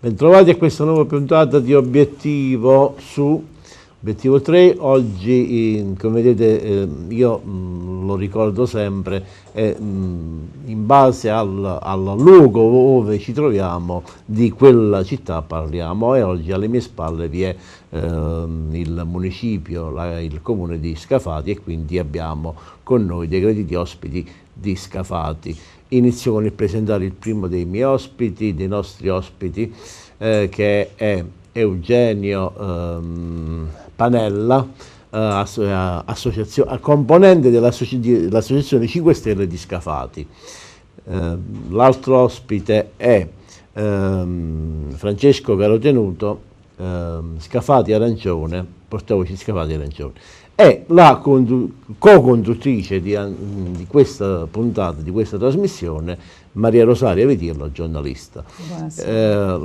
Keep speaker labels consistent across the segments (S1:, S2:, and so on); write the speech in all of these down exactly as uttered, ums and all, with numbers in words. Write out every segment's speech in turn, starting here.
S1: Bentrovati a questa nuova puntata di Obiettivo su Obiettivo tre. Oggi, in, come vedete, eh, io mh, lo ricordo sempre, è mh, in base al, al luogo dove ci troviamo, di quella città parliamo, e oggi alle mie spalle vi è eh, il municipio, la, il comune di Scafati, e quindi abbiamo con noi dei graditi ospiti di Scafati. Inizio con il presentare il primo dei miei ospiti, dei nostri ospiti, eh, che è Eugenio ehm, Panella, eh, associazio- componente dell'Associazione cinque Stelle di Scafati. Eh, l'altro ospite è ehm, Francesco Carotenuto, ehm, Scafati Arancione, portavoce Scafati Arancione. È la co-conduttrice di, di questa puntata, di questa trasmissione, Maria Rosaria Vitirlo, giornalista. Eh,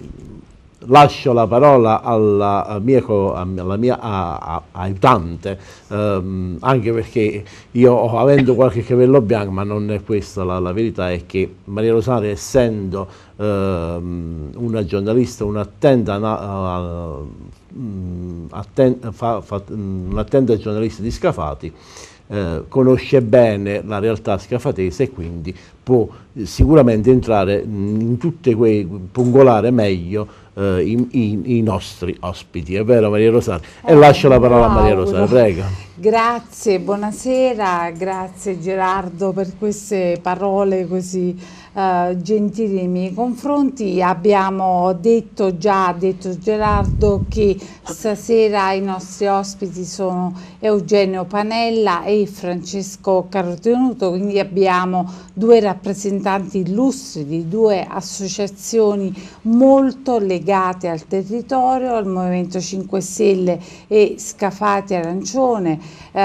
S1: lascio la parola alla mia, alla mia a, a, aiutante, ehm, anche perché io, avendo qualche capello bianco, ma non è questa la, la verità, è che Maria Rosaria, essendo ehm, una giornalista, un'attenta uh, Atten- fa, fa, un'attenta giornalista di Scafati, eh, conosce bene la realtà scafatese e quindi può eh, sicuramente entrare in tutte quei, pungolare meglio eh, i, i, i nostri ospiti. È vero, Maria Rosaria? E eh, lascio la parola a Maria Rosaria, prego.
S2: Grazie, buonasera, grazie Gerardo per queste parole così Uh, gentili nei miei confronti. Abbiamo detto già, ha detto Gerardo, che stasera i nostri ospiti sono Eugenio Panella e Francesco Carotenuto, quindi abbiamo due rappresentanti illustri di due associazioni molto legate al territorio, al Movimento cinque Stelle e Scafati Arancione, uh,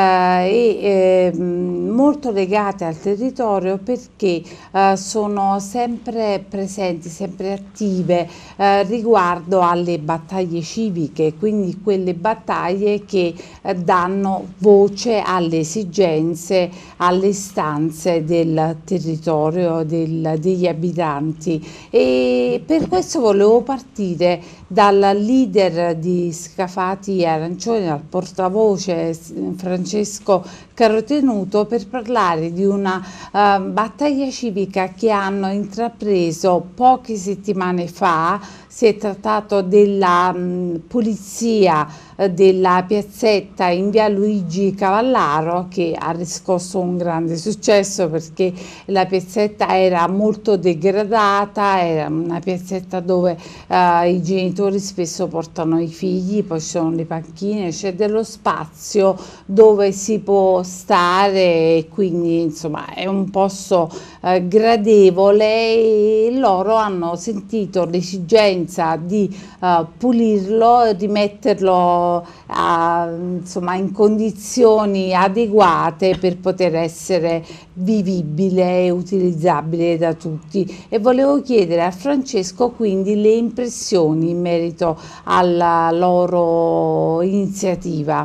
S2: e eh, molto legate al territorio perché uh, sono sempre presenti, sempre attive eh, riguardo alle battaglie civiche, quindi quelle battaglie che eh, danno voce alle esigenze, alle istanze del territorio, del, degli abitanti. E per questo volevo partire dal leader di Scafati Arancione, dal portavoce Francesco Carotenuto, per parlare di una uh, battaglia civica che hanno intrapreso poche settimane fa. Si è trattato della mh, pulizia eh, della piazzetta in via Luigi Cavallaro, che ha riscosso un grande successo perché la piazzetta era molto degradata, era una piazzetta dove eh, i genitori spesso portano i figli, poi ci sono le panchine, c'è dello spazio dove si può stare, e quindi insomma è un posto eh, gradevole, e loro hanno sentito l'esigenza di uh, pulirlo e di metterlo uh, insomma in condizioni adeguate per poter essere vivibile e utilizzabile da tutti. E volevo chiedere a Francesco quindi le impressioni in merito alla loro iniziativa.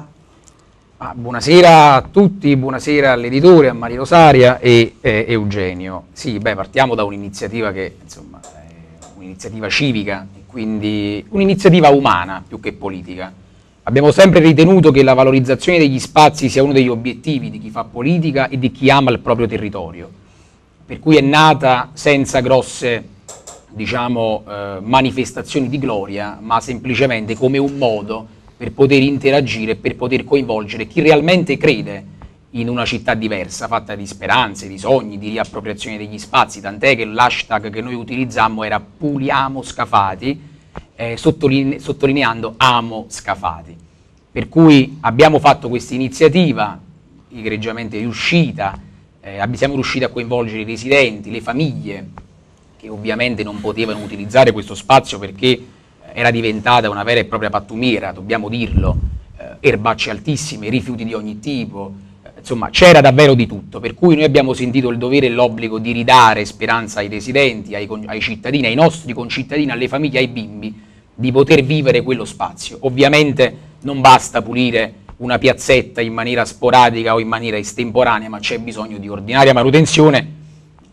S3: Ah, buonasera a tutti, buonasera all'editore, a Maria Rosaria e eh, Eugenio. Sì, beh, partiamo da un'iniziativa che insomma un'iniziativa civica, quindi un'iniziativa umana più che politica. Abbiamo sempre ritenuto che la valorizzazione degli spazi sia uno degli obiettivi di chi fa politica e di chi ama il proprio territorio, per cui è nata senza grosse, diciamo, eh, manifestazioni di gloria, ma semplicemente come un modo per poter interagire, per poter coinvolgere chi realmente crede in una città diversa, fatta di speranze, di sogni, di riappropriazione degli spazi, tant'è che l'hashtag che noi utilizzammo era Puliamo Scafati, eh, sottoline- sottolineando Amo Scafati. Per cui abbiamo fatto questa iniziativa, egregiamente riuscita, eh, siamo riusciti a coinvolgere i residenti, le famiglie, che ovviamente non potevano utilizzare questo spazio perché era diventata una vera e propria pattumiera, dobbiamo dirlo, eh, erbacce altissime, rifiuti di ogni tipo. Insomma, c'era davvero di tutto, per cui noi abbiamo sentito il dovere e l'obbligo di ridare speranza ai residenti, ai, ai cittadini, ai nostri concittadini, alle famiglie, ai bimbi, di poter vivere quello spazio. Ovviamente non basta pulire una piazzetta in maniera sporadica o in maniera estemporanea, ma c'è bisogno di ordinaria manutenzione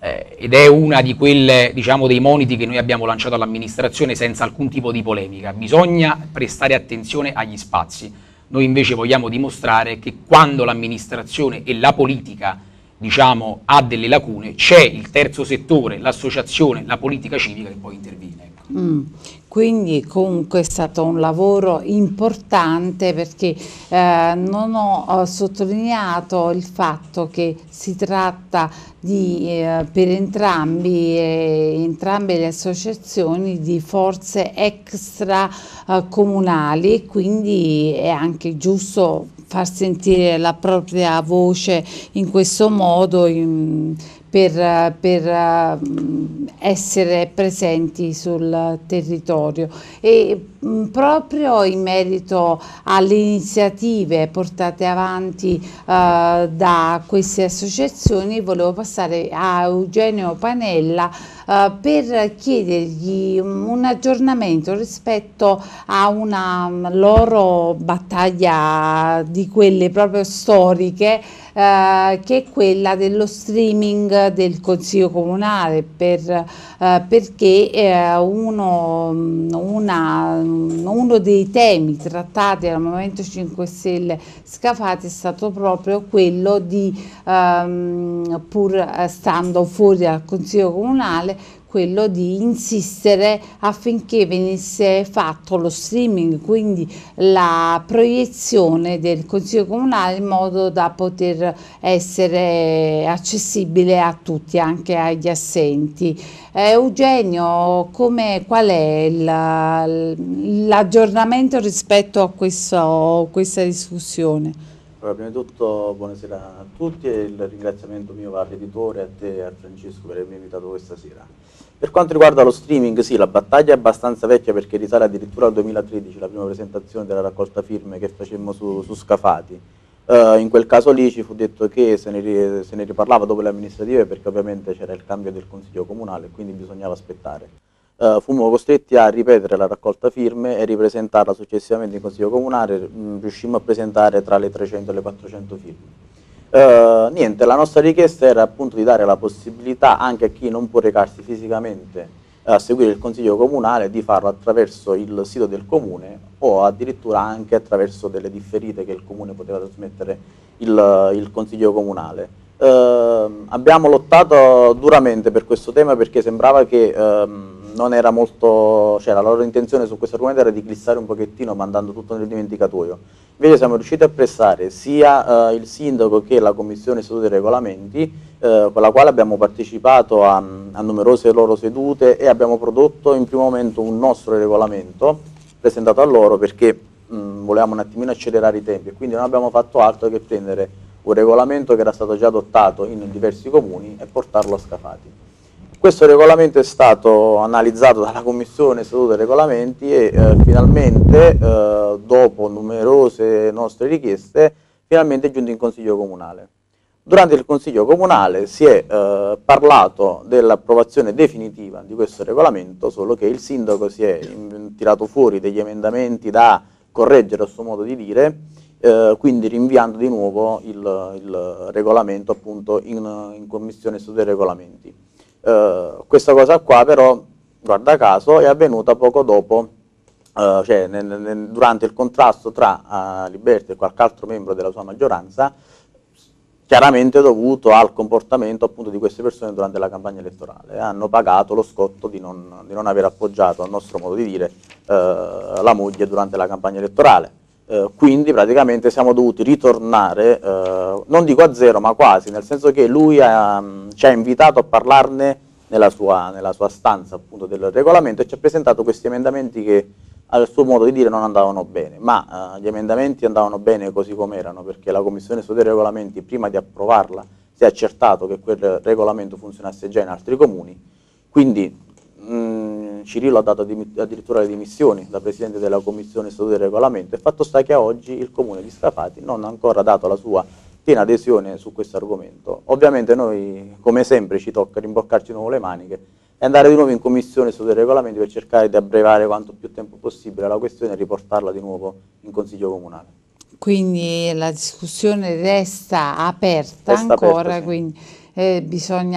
S3: eh, ed è una di quelle, diciamo, dei moniti che noi abbiamo lanciato all'amministrazione senza alcun tipo di polemica. Bisogna prestare attenzione agli spazi. Noi invece vogliamo dimostrare che quando l'amministrazione e la politica, diciamo, ha delle lacune, c'è il terzo settore, l'associazione, la politica civica che poi interviene. Ecco.
S2: Mm. Quindi comunque è stato un lavoro importante, perché eh, non ho, ho sottolineato il fatto che si tratta di, eh, per entrambi, eh, entrambe le associazioni, di forze extra eh, comunali, quindi è anche giusto far sentire la propria voce in questo modo, in, per, per uh, essere presenti sul territorio. E mh, proprio in merito alle iniziative portate avanti uh, da queste associazioni, volevo passare a Eugenio Panella uh, per chiedergli un aggiornamento rispetto a una loro battaglia di quelle proprio storiche, Uh, che è quella dello streaming del Consiglio Comunale, per, uh, perché uh, uno, una, uno dei temi trattati dal Movimento cinque Stelle Scafati è stato proprio quello di, um, pur stando fuori dal Consiglio Comunale, quello di insistere affinché venisse fatto lo streaming, quindi la proiezione del Consiglio Comunale, in modo da poter essere accessibile a tutti, anche agli assenti. Eh, Eugenio, come, qual è l'aggiornamento rispetto a questo, questa discussione?
S4: Allora, prima di tutto buonasera a tutti, e il ringraziamento mio va all'editore, a te e a Francesco per avermi invitato questa sera. Per quanto riguarda lo streaming, sì, la battaglia è abbastanza vecchia, perché risale addirittura al duemilatredici, la prima presentazione della raccolta firme che facemmo su, su Scafati. Uh, in quel caso lì ci fu detto che se ne, se ne riparlava dopo le amministrative, perché ovviamente c'era il cambio del Consiglio Comunale, quindi bisognava aspettare. Uh, fummo costretti a ripetere la raccolta firme e ripresentarla successivamente in Consiglio Comunale. Mh, riuscimmo a presentare tra le trecento e le quattrocento firme. Uh, niente, la nostra richiesta era appunto di dare la possibilità anche a chi non può recarsi fisicamente a seguire il Consiglio Comunale di farlo attraverso il sito del Comune, o addirittura anche attraverso delle differite che il Comune poteva trasmettere il, il Consiglio Comunale. Uh, abbiamo lottato duramente per questo tema, perché sembrava che uh, non era molto, cioè la loro intenzione su questo argomento era di glissare un pochettino mandando tutto nel dimenticatoio. Invece siamo riusciti a pressare sia uh, il sindaco che la commissione statuti e regolamenti, uh, con la quale abbiamo partecipato a, a numerose loro sedute, e abbiamo prodotto in primo momento un nostro regolamento presentato a loro, perché mh, volevamo un attimino accelerare i tempi, e quindi non abbiamo fatto altro che prendere un regolamento che era stato già adottato in diversi comuni e portarlo a Scafati. Questo regolamento è stato analizzato dalla Commissione Statuti e Regolamenti e eh, finalmente, eh, dopo numerose nostre richieste, finalmente è giunto in Consiglio Comunale. Durante il Consiglio Comunale si è eh, parlato dell'approvazione definitiva di questo regolamento, solo che il sindaco si è tirato fuori degli emendamenti da correggere a suo modo di dire, eh, quindi rinviando di nuovo il, il regolamento appunto in, in Commissione Statuti e Regolamenti. Uh, questa cosa qua però, guarda caso, è avvenuta poco dopo, uh, cioè nel, nel, durante il contrasto tra uh, Liberty e qualche altro membro della sua maggioranza, chiaramente dovuto al comportamento appunto di queste persone durante la campagna elettorale. Hanno pagato lo scotto di non, di non aver appoggiato, a nostro modo di dire, uh, la moglie durante la campagna elettorale. Uh, quindi praticamente siamo dovuti ritornare, uh, non dico a zero, ma quasi, nel senso che lui ha, ci ha invitato a parlarne nella sua, nella sua stanza appunto del regolamento, e ci ha presentato questi emendamenti che al suo modo di dire non andavano bene, ma uh, gli emendamenti andavano bene così come erano, perché la Commissione Studi e Regolamenti, prima di approvarla, si è accertato che quel regolamento funzionasse già in altri comuni, quindi mh, Cirillo ha dato addirittura le dimissioni da Presidente della Commissione Statuti e Regolamento, e fatto sta che a oggi il Comune di Scafati non ha ancora dato la sua piena adesione su questo argomento. Ovviamente noi, come sempre, ci tocca rimboccarci di nuovo le maniche e andare di nuovo in Commissione Statuti e Regolamenti per cercare di abbreviare quanto più tempo possibile la questione e riportarla di nuovo in Consiglio Comunale.
S2: Quindi la discussione resta aperta
S4: resta
S2: ancora,
S4: aperta, sì.
S2: Quindi eh, bisogna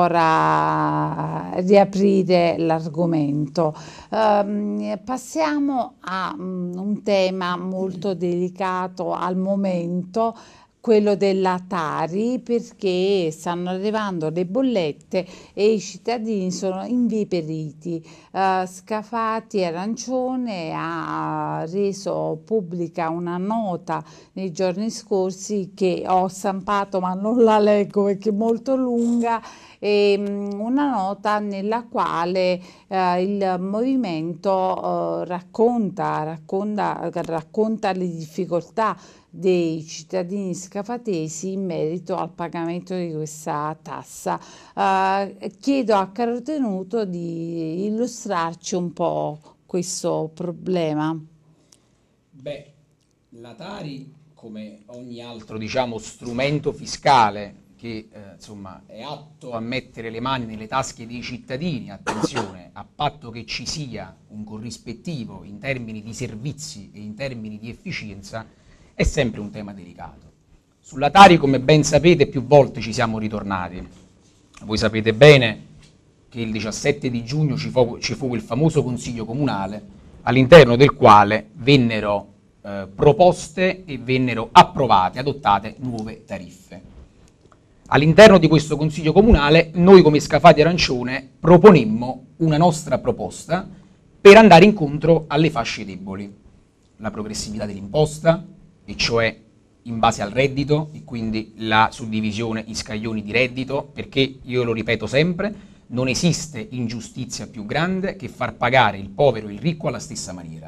S2: ancora riaprire l'argomento. Um, passiamo a um, un tema molto delicato al momento, quello della Tari, perché stanno arrivando le bollette e i cittadini sono inviperiti. Uh, Scafati Arancione ha reso pubblica una nota nei giorni scorsi che ho stampato ma non la leggo perché è molto lunga, e, um, una nota nella quale uh, il movimento uh, racconta, racconta, racconta le difficoltà dei cittadini scafatesi in merito al pagamento di questa tassa. Uh, chiedo a Caro Tenuto di illustrarci un po' questo problema.
S3: Beh, la Tari, come ogni altro, diciamo, strumento fiscale che eh, insomma, è atto a mettere le mani nelle tasche dei cittadini, attenzione, a patto che ci sia un corrispettivo in termini di servizi e in termini di efficienza, è sempre un tema delicato. Sulla Tari, come ben sapete, più volte ci siamo ritornati. Voi sapete bene che il diciassette di giugno ci fu, ci fu il famoso Consiglio Comunale, all'interno del quale vennero eh, proposte e vennero approvate, adottate nuove tariffe. All'interno di questo Consiglio Comunale noi come Scafati Arancione proponemmo una nostra proposta per andare incontro alle fasce deboli. La progressività dell'imposta, e cioè in base al reddito, e quindi la suddivisione in scaglioni di reddito, perché, io lo ripeto sempre, non esiste ingiustizia più grande che far pagare il povero e il ricco alla stessa maniera.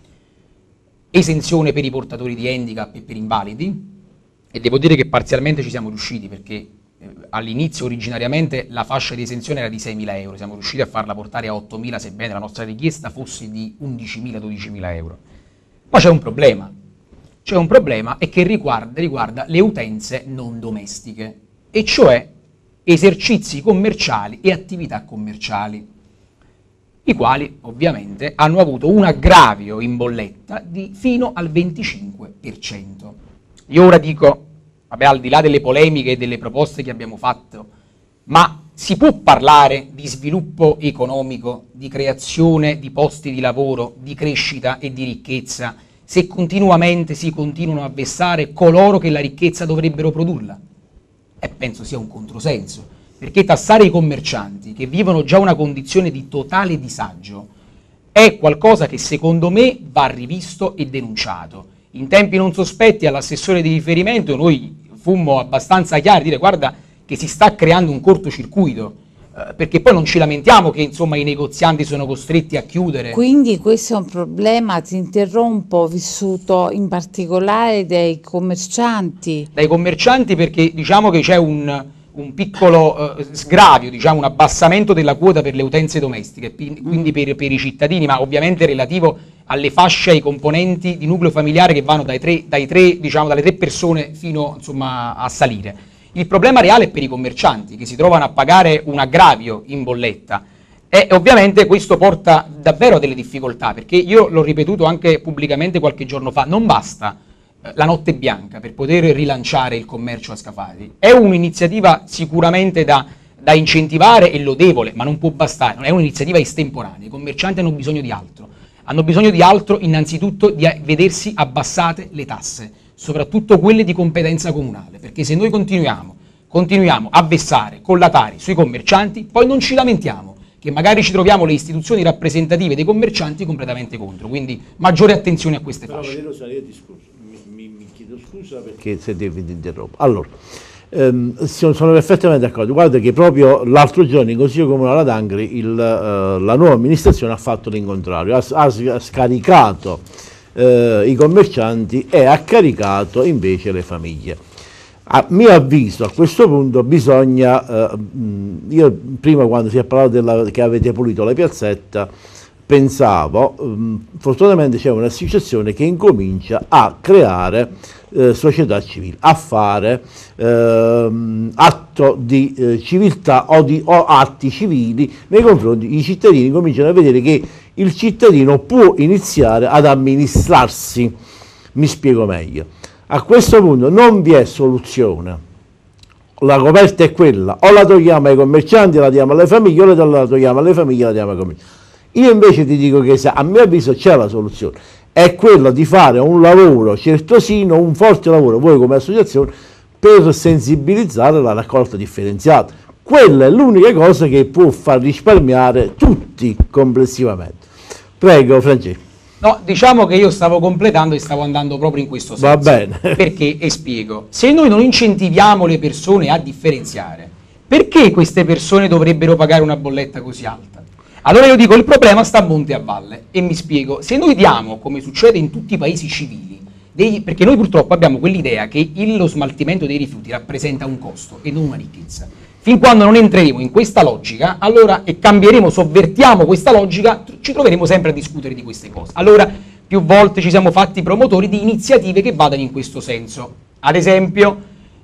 S3: Esenzione per i portatori di handicap e per invalidi, e devo dire che parzialmente ci siamo riusciti, perché eh, all'inizio originariamente la fascia di esenzione era di seimila euro, siamo riusciti a farla portare a ottomila, sebbene la nostra richiesta fosse di undicimila dodicimila euro. Ma c'è un problema. C'è un problema e che riguarda, riguarda le utenze non domestiche, e cioè esercizi commerciali e attività commerciali, i quali ovviamente hanno avuto un aggravio in bolletta di fino al venticinque per cento. Io ora dico, vabbè, al di là delle polemiche e delle proposte che abbiamo fatto, ma si può parlare di sviluppo economico, di creazione di posti di lavoro, di crescita e di ricchezza, se continuamente si continuano a vessare coloro che la ricchezza dovrebbero produrla? E penso sia un controsenso, perché tassare i commercianti che vivono già una condizione di totale disagio è qualcosa che secondo me va rivisto e denunciato. In tempi non sospetti all'assessore di riferimento noi fummo abbastanza chiari, dire guarda che si sta creando un cortocircuito, eh, perché poi non ci lamentiamo che insomma i negozianti sono costretti a chiudere.
S2: Quindi questo è un problema, ti interrompo, vissuto in particolare dai commercianti.
S3: Dai commercianti, perché diciamo che c'è un, un piccolo eh, sgravio, diciamo un abbassamento della quota per le utenze domestiche, quindi per, per i cittadini, ma ovviamente relativo alle fasce, ai componenti di nucleo familiare che vanno dai tre, dai tre, diciamo, dalle tre persone fino insomma, a salire. Il problema reale è per i commercianti che si trovano a pagare un aggravio in bolletta, e ovviamente questo porta davvero a delle difficoltà, perché io l'ho ripetuto anche pubblicamente qualche giorno fa, non basta eh, la notte bianca per poter rilanciare il commercio a Scafati. È un'iniziativa sicuramente da, da incentivare e lodevole, ma non può bastare, non è un'iniziativa estemporanea. I commercianti hanno bisogno di altro, hanno bisogno di altro innanzitutto di vedersi abbassate le tasse, soprattutto quelle di competenza comunale, perché se noi continuiamo, continuiamo a vessare con la Tari sui commercianti, poi non ci lamentiamo che magari ci troviamo le istituzioni rappresentative dei commercianti completamente contro, quindi maggiore attenzione a queste fasce.
S1: Però Rosaria, ti scuso, mi, mi, mi chiedo scusa perché se devi interrompere. Allora, ehm, sono perfettamente d'accordo, guarda che proprio l'altro giorno in Consiglio Comunale ad Angri il, uh, la nuova amministrazione ha fatto l'incontrario, ha, ha scaricato Uh, i commercianti e ha caricato invece le famiglie. A mio avviso a questo punto bisogna, uh, io prima quando si è parlato della, che avete pulito la piazzetta, pensavo, um, fortunatamente c'è un'associazione che incomincia a creare uh, società civili, a fare uh, atto di uh, civiltà o, di, o atti civili nei confronti dei cittadini, cominciano a vedere che il cittadino può iniziare ad amministrarsi. Mi spiego meglio. A questo punto non vi è soluzione la coperta è quella, o la togliamo ai commercianti, la diamo alle famiglie, o la togliamo alle famiglie, la diamo ai commercianti. Io invece ti dico che a mio avviso c'è la soluzione, è quello di fare un lavoro certosino, un forte lavoro, voi come associazione, per sensibilizzare la raccolta differenziata. Quella è l'unica cosa che può far risparmiare tutti complessivamente. Prego Francesco.
S3: No, diciamo che io stavo completando e stavo andando proprio in questo senso.
S1: Va bene.
S3: Perché, e spiego, se noi non incentiviamo le persone a differenziare, perché queste persone dovrebbero pagare una bolletta così alta? Allora io dico, il problema sta a monte e a valle, e mi spiego, se noi diamo, come succede in tutti i paesi civili, dei, perché noi purtroppo abbiamo quell'idea che il, lo smaltimento dei rifiuti rappresenta un costo e non una ricchezza. Fin quando non entreremo in questa logica, allora, e cambieremo, sovvertiamo questa logica, ci troveremo sempre a discutere di queste cose. Allora, più volte ci siamo fatti promotori di iniziative che vadano in questo senso. Ad esempio,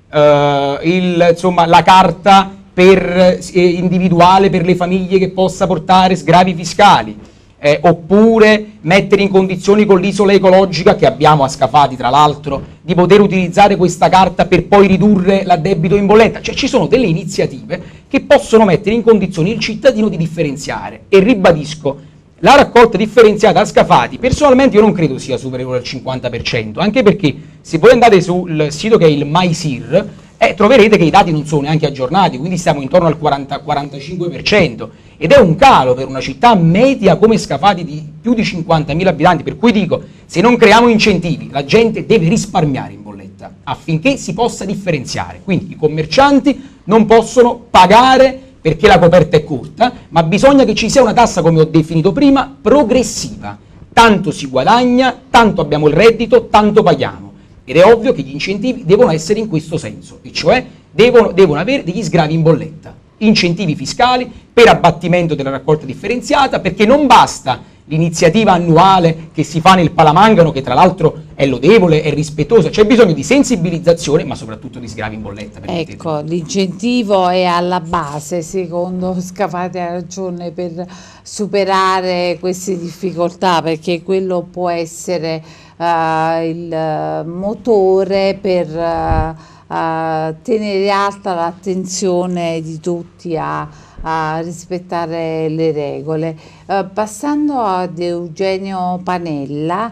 S3: eh, il, insomma, la carta per, eh, individuale per le famiglie che possa portare sgravi fiscali, eh, oppure mettere in condizioni con l'isola ecologica, che abbiamo a Scafati tra l'altro, di poter utilizzare questa carta per poi ridurre l'addebito in bolletta. Cioè ci sono delle iniziative che possono mettere in condizioni il cittadino di differenziare, e ribadisco, la raccolta differenziata a Scafati personalmente io non credo sia superiore al cinquanta per cento, anche perché se voi andate sul sito che è il MySir, eh, troverete che i dati non sono neanche aggiornati, quindi stiamo intorno al quaranta quarantacinque per cento, ed è un calo per una città media come Scafati di più di cinquantamila abitanti, per cui dico, se non creiamo incentivi, la gente deve risparmiare in bolletta affinché si possa differenziare, quindi i commercianti non possono pagare perché la coperta è corta, ma bisogna che ci sia una tassa, come ho definito prima, progressiva, tanto si guadagna, tanto abbiamo il reddito, tanto paghiamo. Ed è ovvio che gli incentivi devono essere in questo senso, e cioè devono, devono avere degli sgravi in bolletta, incentivi fiscali per abbattimento della raccolta differenziata, perché non basta l'iniziativa annuale che si fa nel Palamangano, che tra l'altro è lodevole, è rispettosa, c'è bisogno di sensibilizzazione, ma soprattutto di sgravi in bolletta.
S2: Ecco, l'incentivo è alla base, secondo Scafati ha ragione, per superare queste difficoltà, perché quello può essere uh, il motore per uh, uh, tenere alta l'attenzione di tutti a a rispettare le regole. Uh, passando ad Eugenio Panella,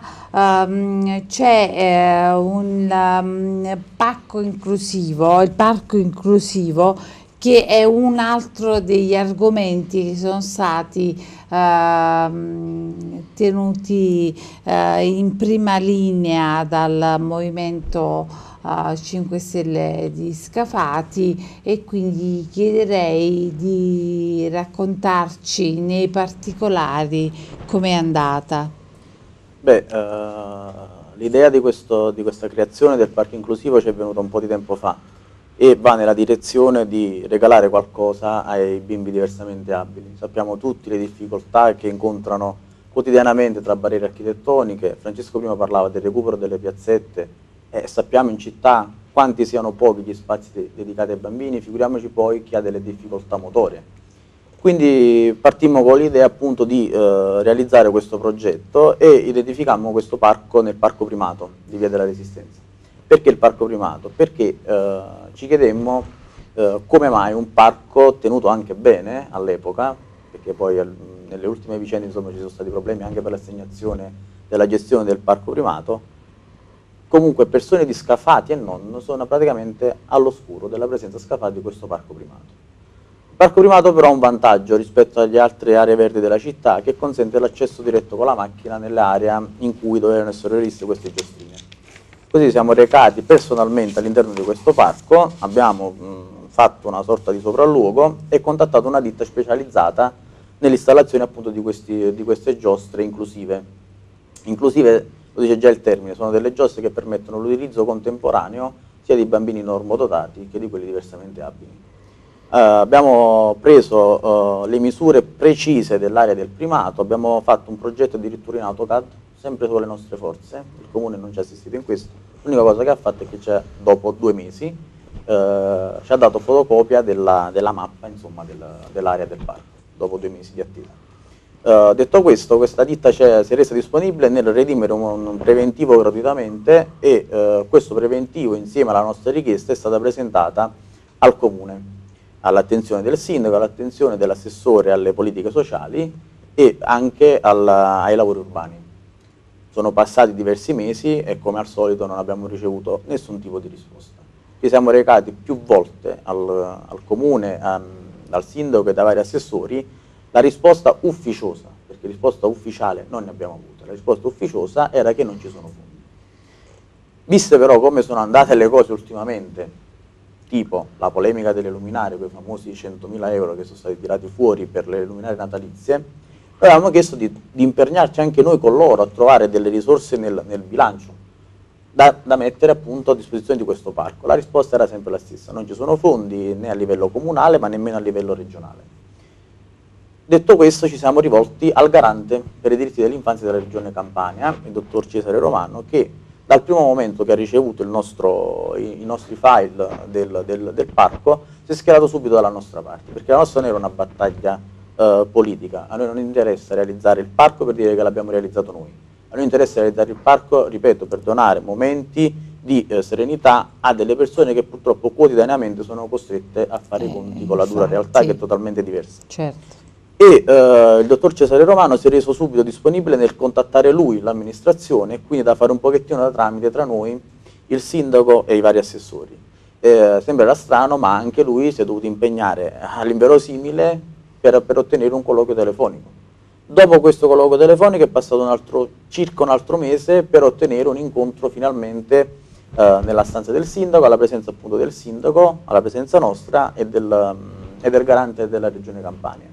S2: um, c'è uh, un um, pacco inclusivo, il parco inclusivo, che è un altro degli argomenti che sono stati uh, tenuti uh, in prima linea dal movimento Uh, cinque Stelle di Scafati, e quindi chiederei di raccontarci nei particolari com'è andata.
S4: Beh, uh, l'idea di, questo, di questa creazione del parco inclusivo ci è venuta un po' di tempo fa e va nella direzione di regalare qualcosa ai bimbi diversamente abili. Sappiamo tutti le difficoltà che incontrano quotidianamente tra barriere architettoniche. Francesco prima parlava del recupero delle piazzette, e sappiamo in città quanti siano pochi gli spazi de dedicati ai bambini, figuriamoci poi chi ha delle difficoltà motorie. Quindi partimmo con l'idea appunto di eh, realizzare questo progetto e identificammo questo parco nel Parco Primato di Via della Resistenza. Perché il Parco Primato? Perché eh, ci chiedemmo eh, come mai un parco tenuto anche bene all'epoca, perché poi al, nelle ultime vicende insomma ci sono stati problemi anche per l'assegnazione della gestione del Parco Primato, comunque persone di Scafati e non sono praticamente all'oscuro della presenza Scafati di questo parco primato. Il parco primato però ha un vantaggio rispetto alle altre aree verdi della città, che consente l'accesso diretto con la macchina nelle aree in cui dovevano essere riviste queste giostrine. Così siamo recati personalmente all'interno di questo parco, abbiamo mh, fatto una sorta di sopralluogo e contattato una ditta specializzata nell'installazione appunto di, questi, di queste giostre inclusive. Inclusive, lo dice già il termine, sono delle giostre che permettono l'utilizzo contemporaneo sia di bambini normodotati che di quelli diversamente abili. Uh, abbiamo preso uh, le misure precise dell'area del primato, abbiamo fatto un progetto addirittura in AutoCAD, sempre sulle nostre forze, il comune non ci ha assistito in questo, l'unica cosa che ha fatto è che c'è, dopo due mesi uh, ci ha dato fotocopia della, della mappa insomma, del, dell'area del parco, dopo due mesi di attività. Uh, detto questo, questa ditta si è resa disponibile nel redimere un, un preventivo gratuitamente e uh, questo preventivo insieme alla nostra richiesta è stata presentata al Comune, all'attenzione del sindaco, all'attenzione dell'assessore alle politiche sociali e anche alla, ai lavori urbani. Sono passati diversi mesi e come al solito non abbiamo ricevuto nessun tipo di risposta. Ci siamo recati più volte al, al Comune, a, al sindaco e da vari assessori. La risposta ufficiosa, perché risposta ufficiale non ne abbiamo avuto, la risposta ufficiosa era che non ci sono fondi. Viste però come sono andate le cose ultimamente, tipo la polemica delle luminarie, quei famosi centomila euro che sono stati tirati fuori per le luminarie natalizie, noi avevamo chiesto di, di impegnarci anche noi con loro a trovare delle risorse nel, nel bilancio da, da mettere appunto a disposizione di questo parco. La risposta era sempre la stessa, non ci sono fondi né a livello comunale ma nemmeno a livello regionale. Detto questo, ci siamo rivolti al garante per i diritti dell'infanzia della regione Campania, il dottor Cesare Romano, che dal primo momento che ha ricevuto il nostro, i, i nostri file del, del, del parco si è schierato subito dalla nostra parte, perché la nostra non era una battaglia eh, politica. A noi non interessa realizzare il parco per dire che l'abbiamo realizzato noi, a noi interessa realizzare il parco, ripeto, per donare momenti di eh, serenità a delle persone che purtroppo quotidianamente sono costrette a fare i conti
S2: Eh,
S4: con la dura
S2: infatti.
S4: realtà che è totalmente diversa.
S2: Certo.
S4: E eh, il dottor Cesare Romano si è reso subito disponibile nel contattare lui, l'amministrazione, e quindi da fare un pochettino da tramite tra noi, il sindaco e i vari assessori. Eh, sembrerà strano, ma anche lui si è dovuto impegnare all'inverosimile per, per ottenere un colloquio telefonico. Dopo questo colloquio telefonico è passato un altro, circa un altro mese per ottenere un incontro finalmente eh, nella stanza del sindaco, alla presenza appunto del sindaco, alla presenza nostra e del, e del garante della regione Campania.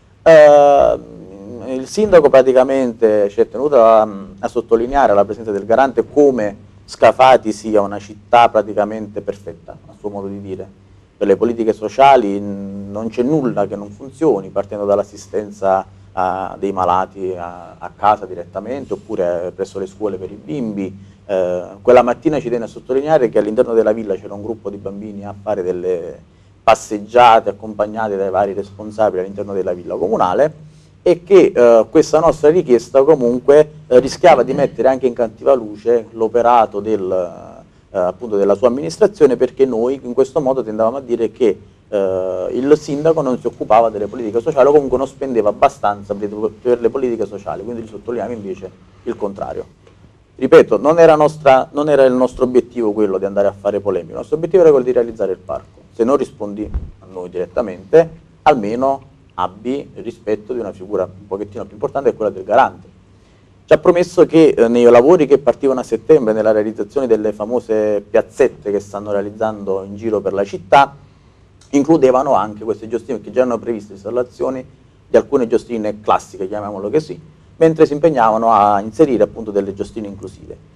S4: Uh, il sindaco praticamente ci è tenuto a, a sottolineare la presenza del garante come Scafati sia una città praticamente perfetta, a suo modo di dire. Per le politiche sociali non c'è nulla che non funzioni, partendo dall'assistenza uh, dei malati a, a casa direttamente oppure presso le scuole per i bimbi. Uh, quella mattina ci tiene a sottolineare che all'interno della villa c'era un gruppo di bambini a fare delle passeggiate accompagnate dai vari responsabili all'interno della villa comunale e che eh, questa nostra richiesta comunque eh, rischiava di mettere anche in cattiva luce l'operato del, eh, appunto della sua amministrazione, perché noi in questo modo tendavamo a dire che eh, il sindaco non si occupava delle politiche sociali o comunque non spendeva abbastanza per, per le politiche sociali, quindi sottolineiamo invece il contrario. Ripeto, non era, nostra, non era il nostro obiettivo quello di andare a fare polemica, il nostro obiettivo era quello di realizzare il parco. Se non rispondi a noi direttamente, almeno abbi il rispetto di una figura un pochettino più importante, che è quella del garante. Ci ha promesso che eh, nei lavori che partivano a settembre, nella realizzazione delle famose piazzette che stanno realizzando in giro per la città, includevano anche queste giostine, che già erano previste installazioni di alcune giostine classiche, chiamiamolo così, mentre si impegnavano a inserire appunto delle giostine inclusive.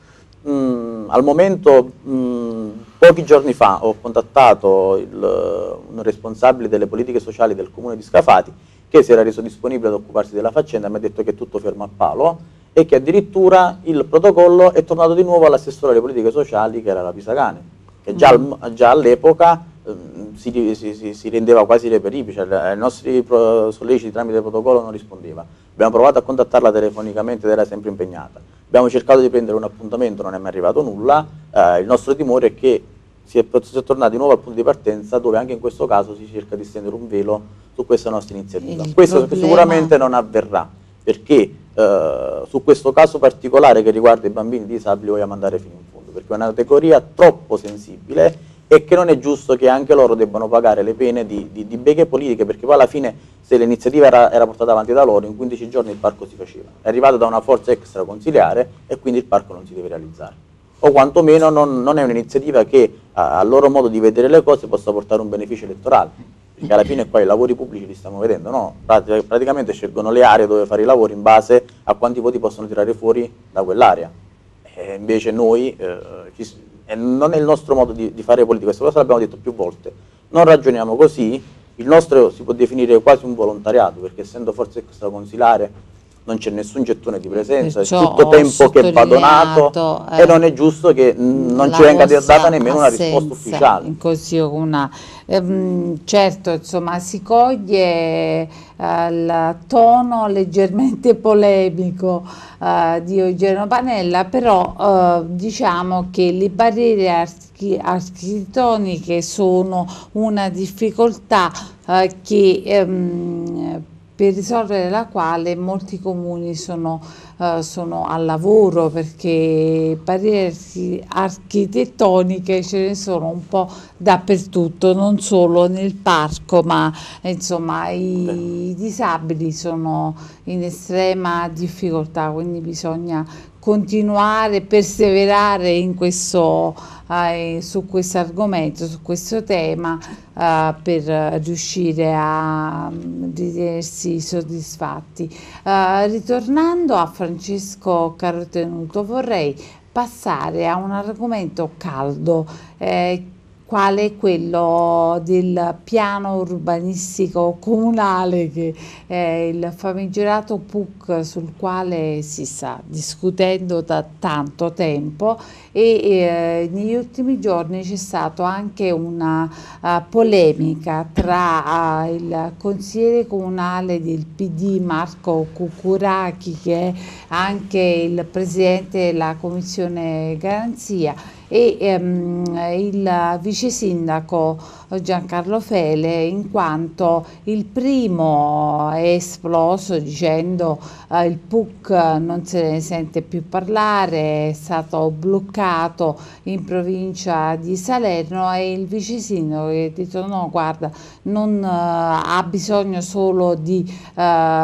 S4: Mm, al momento, mm, pochi giorni fa, ho contattato il, un responsabile delle politiche sociali del comune di Scafati, che si era reso disponibile ad occuparsi della faccenda, mi ha detto che è tutto fermo a palo e che addirittura il protocollo è tornato di nuovo all'assessore alle politiche sociali, che era la Pisacane, che già, al, già all'epoca mm, si, si, si rendeva quasi reperibile, cioè ai nostri solleciti tramite protocollo non rispondeva. Abbiamo provato a contattarla telefonicamente ed era sempre impegnata. Abbiamo cercato di prendere un appuntamento, non è mai arrivato nulla. Eh, il nostro timore è che si è, si è tornati di nuovo al punto di partenza, dove anche in questo caso si cerca di stendere un velo su questa nostra iniziativa.
S2: Il
S4: questo
S2: problema...
S4: sicuramente non avverrà, perché eh, su questo caso particolare che riguarda i bambini disabili vogliamo andare fino in fondo, perché è una categoria troppo sensibile e che non è giusto che anche loro debbano pagare le pene di, di, di beghe politiche, perché poi alla fine, se l'iniziativa era, era portata avanti da loro, in quindici giorni il parco si faceva. È arrivato da una forza extra consiliare e quindi il parco non si deve realizzare. O quantomeno non, non è un'iniziativa che a, a loro modo di vedere le cose possa portare un beneficio elettorale, perché alla fine qua i lavori pubblici li stiamo vedendo, no? Pratic- praticamente scelgono le aree dove fare i lavori in base a quanti voti possono tirare fuori da quell'area. E invece noi, eh, ci, e non è il nostro modo di, di fare politica, questa cosa l'abbiamo detto più volte, non ragioniamo così. Il nostro si può definire quasi un volontariato, perché essendo forza extraconsilare non c'è nessun gettone di presenza,
S2: Perciò
S4: è tutto tempo che va donato
S2: eh,
S4: e non è giusto che mh, non ci venga data nemmeno una risposta ufficiale.
S2: Così una, ehm, certo, insomma, si coglie eh, il tono leggermente polemico eh, di Eugenio Panella, però eh, diciamo che le barriere archi architettoniche sono una difficoltà eh, che ehm, per risolvere la quale molti comuni sono, uh, sono al lavoro, perché barriere architettoniche ce ne sono un po' dappertutto, non solo nel parco, ma insomma i, i disabili sono in estrema difficoltà, quindi bisogna continuare, perseverare in questo, eh, su questo argomento, su questo tema, eh, per riuscire a ritenersi soddisfatti. Eh, ritornando a Francesco Carotenuto, vorrei passare a un argomento caldo, eh, quale quello del piano urbanistico comunale, che è il famigerato P U C sul quale si sta discutendo da tanto tempo, e eh, negli ultimi giorni c'è stata anche una uh, polemica tra uh, il consigliere comunale del P D Marco Cucurachi, che è anche il presidente della commissione garanzia, e ehm, il vice sindaco Giancarlo Fele, in quanto il primo è esploso dicendo eh, il P U C non se ne sente più parlare, è stato bloccato in provincia di Salerno, e il vice sindaco che ha detto no, guarda, non eh, ha bisogno solo di eh,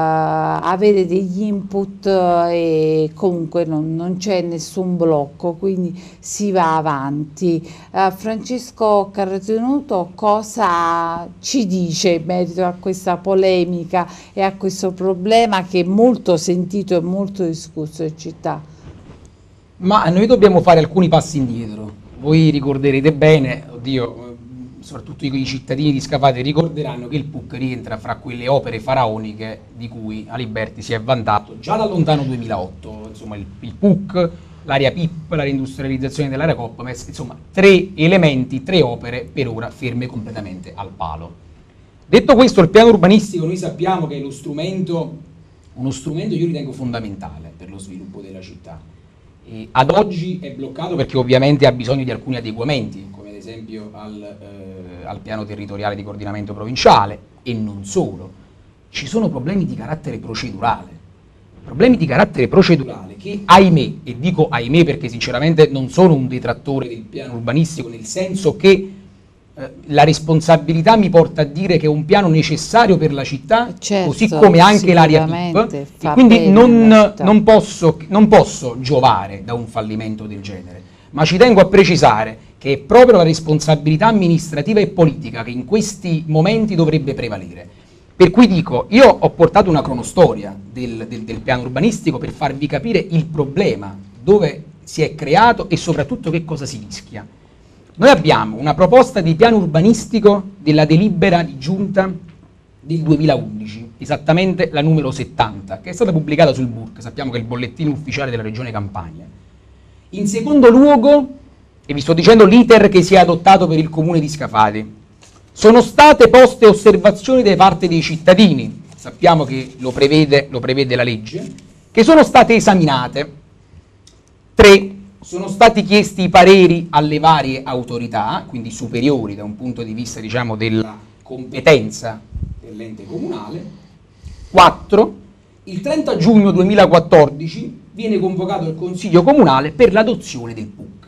S2: avere degli input, eh, e comunque non, non c'è nessun blocco, quindi si va avanti. Uh, Francesco Carotenuto, cosa ci dice in merito a questa polemica e a questo problema che è molto sentito e molto discusso in città?
S3: Ma noi dobbiamo fare alcuni passi indietro. Voi ricorderete bene, oddio, soprattutto i cittadini di Scafati ricorderanno che il P U C rientra fra quelle opere faraoniche di cui Aliberti si è vantato già dal lontano duemilaotto, insomma il, il P U C, l'area P I P, la reindustrializzazione dell'area Coppames, insomma tre elementi, tre opere per ora ferme completamente al palo. Detto questo, il piano urbanistico noi sappiamo che è lo strumento, uno strumento io ritengo fondamentale per lo sviluppo della città. E ad oggi è bloccato perché ovviamente ha bisogno di alcuni adeguamenti, come ad esempio al, eh, al piano territoriale di coordinamento provinciale, e non solo. Ci sono problemi di carattere procedurale. Problemi di carattere procedurale che, ahimè, e dico ahimè perché sinceramente non sono un detrattore del piano urbanistico, nel senso che eh, la responsabilità mi porta a dire che è un piano necessario per la città, certo, così come anche l'area P I P, e quindi non, non, posso, non posso giovare da un fallimento del genere, ma ci tengo a precisare che è proprio la responsabilità amministrativa e politica che in questi momenti dovrebbe prevalere. Per cui dico, io ho portato una cronostoria del, del, del piano urbanistico per farvi capire il problema, dove si è creato e soprattutto che cosa si rischia. Noi abbiamo una proposta di piano urbanistico della delibera di giunta del duemilaundici, esattamente la numero settanta, che è stata pubblicata sul B U R C, sappiamo che è il bollettino ufficiale della Regione Campania. In secondo luogo, e vi sto dicendo l'iter che si è adottato per il comune di Scafati, sono state poste osservazioni da parte dei cittadini, sappiamo che lo prevede, lo prevede la legge, che sono state esaminate. Tre, sono stati chiesti i pareri alle varie autorità, quindi superiori da un punto di vista, diciamo, della competenza dell'ente comunale. Quattro, il trenta giugno duemilaquattordici viene convocato il Consiglio Comunale per l'adozione del P U C.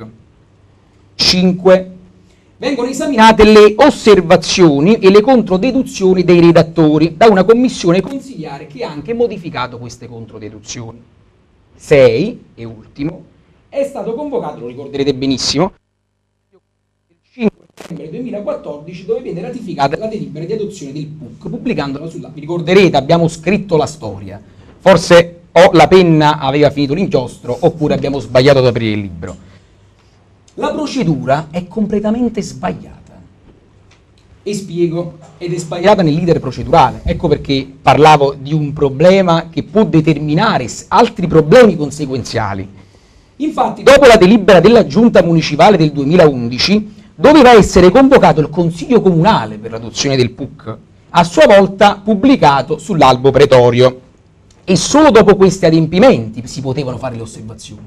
S3: Cinque, vengono esaminate le osservazioni e le controdeduzioni dei redattori da una commissione consigliare che ha anche modificato queste controdeduzioni. Sei, e ultimo, è stato convocato, lo ricorderete benissimo, il cinque settembre duemilaquattordici, dove viene ratificata la delibera di adozione del P U C, pubblicandola sulla... Vi ricorderete, abbiamo scritto la storia, forse o la penna aveva finito l'inchiostro oppure abbiamo sbagliato ad aprire il libro. La procedura è completamente sbagliata, E spiego, ed è sbagliata nell'iter procedurale. Ecco perché parlavo di un problema che può determinare altri problemi conseguenziali. Infatti, dopo la delibera della Giunta Municipale del duemilaundici, doveva essere convocato il Consiglio Comunale per l'adozione del P U C, a sua volta pubblicato sull'albo pretorio. E solo dopo questi adempimenti si potevano fare le osservazioni.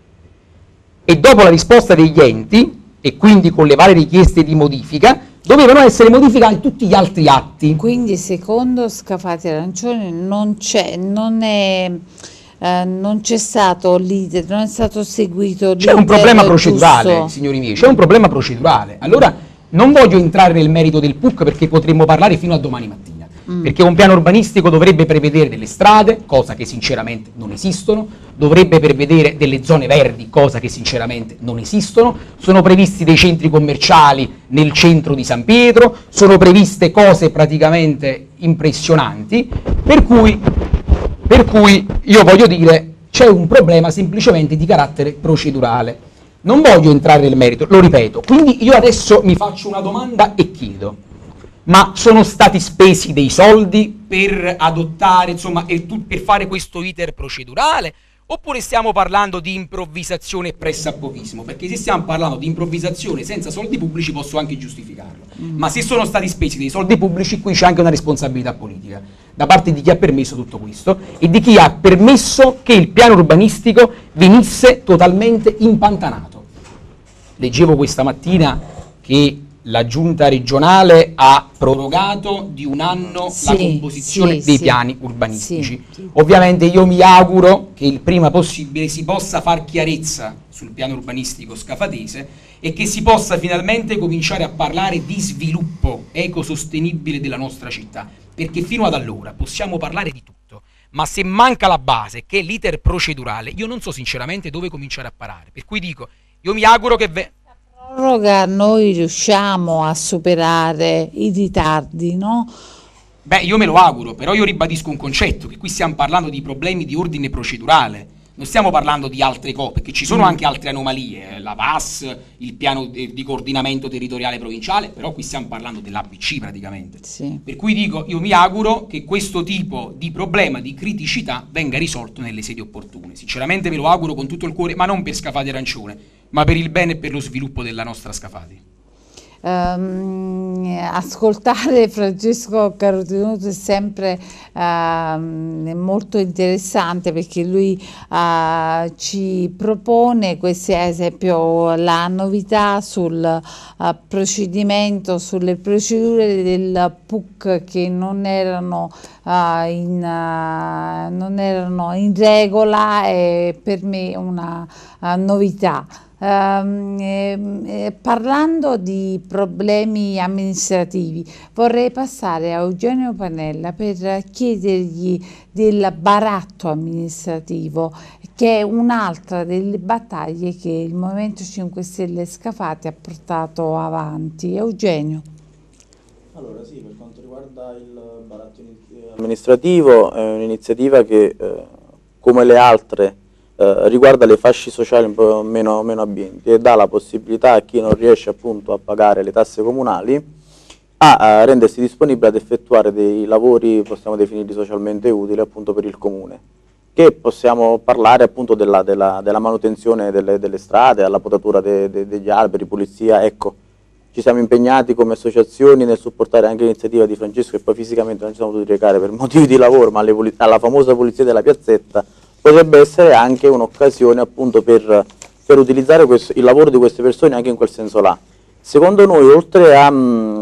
S3: E dopo la risposta degli enti, e quindi con le varie richieste di modifica, dovevano essere modificati tutti gli altri atti.
S2: Quindi secondo Scafati Arancione non c'è, non è, eh, non c'è stato l'iter, non è stato seguito l'iter.
S3: C'è un problema procedurale,
S2: giusto.
S3: signori miei, c'è un problema procedurale. Allora non voglio entrare nel merito del P U C perché potremmo parlare fino a domani mattina. Mm. Perché un piano urbanistico dovrebbe prevedere delle strade, cosa che sinceramente non esistono, dovrebbe prevedere delle zone verdi, cosa che sinceramente non esistono, sono previsti dei centri commerciali nel centro di San Pietro, sono previste cose praticamente impressionanti, per cui, per cui io voglio dire c'è un problema semplicemente di carattere procedurale. Non voglio entrare nel merito, lo ripeto, quindi io adesso mi faccio una domanda e chiedo: ma sono stati spesi dei soldi per adottare, insomma, per fare questo iter procedurale? Oppure stiamo parlando di improvvisazione e pressappochismo? Perché se stiamo parlando di improvvisazione senza soldi pubblici posso anche giustificarlo. Mm. Ma se sono stati spesi dei soldi pubblici, qui c'è anche una responsabilità politica da parte di chi ha permesso tutto questo e di chi ha permesso che il piano urbanistico venisse totalmente impantanato. Leggevo questa mattina che la giunta regionale ha prorogato di un anno sì, la composizione sì, dei sì, piani urbanistici. Sì, sì. Ovviamente io mi auguro che il prima possibile si possa far chiarezza sul piano urbanistico scafatese e che si possa finalmente cominciare a parlare di sviluppo ecosostenibile della nostra città, perché fino ad allora possiamo parlare di tutto, ma se manca la base, che è l'iter procedurale, io non so sinceramente dove cominciare a parare. Per cui dico, io mi auguro che... Ve-
S2: proroga noi riusciamo a superare i ritardi, no?
S3: Beh, io me lo auguro, però io ribadisco un concetto, che qui stiamo parlando di problemi di ordine procedurale, non stiamo parlando di altre cose, perché ci sono mm. anche altre anomalie, eh, la V A S, il piano di, di coordinamento territoriale provinciale, però qui stiamo parlando dell'A B C praticamente. Sì. Per cui dico, io mi auguro che questo tipo di problema, di criticità, venga risolto nelle sedi opportune. Sinceramente me lo auguro con tutto il cuore, ma non per Scafati Arancione, ma per il bene e per lo sviluppo della nostra Scafati.
S2: Um, ascoltare Francesco Carotenuto è sempre uh, molto interessante, perché lui uh, ci propone questi, ad esempio, la novità sul uh, procedimento, sulle procedure del P U C che non erano, uh, in, uh, non erano in regola, è per me una uh, novità. Um, eh, eh, parlando di problemi amministrativi, vorrei passare a Eugenio Panella per chiedergli del baratto amministrativo, che è un'altra delle battaglie che il Movimento cinque Stelle Scafati ha portato avanti. Eugenio.
S4: Allora sì, per quanto riguarda il baratto amministrativo è un'iniziativa che eh, come le altre Eh, riguarda le fasce sociali un po' meno, meno abbienti e dà la possibilità a chi non riesce appunto a pagare le tasse comunali a, a rendersi disponibile ad effettuare dei lavori, possiamo definirli socialmente utili appunto per il comune, che possiamo parlare appunto della, della, della manutenzione delle, delle strade, alla potatura de, de, degli alberi, pulizia. Ecco, ci siamo impegnati come associazioni nel supportare anche l'iniziativa di Francesco, che poi fisicamente non ci siamo potuti recare per motivi di lavoro, ma alle, alla famosa pulizia della piazzetta. Potrebbe essere anche un'occasione appunto per, per utilizzare questo, il lavoro di queste persone anche in quel senso là. Secondo noi, oltre a,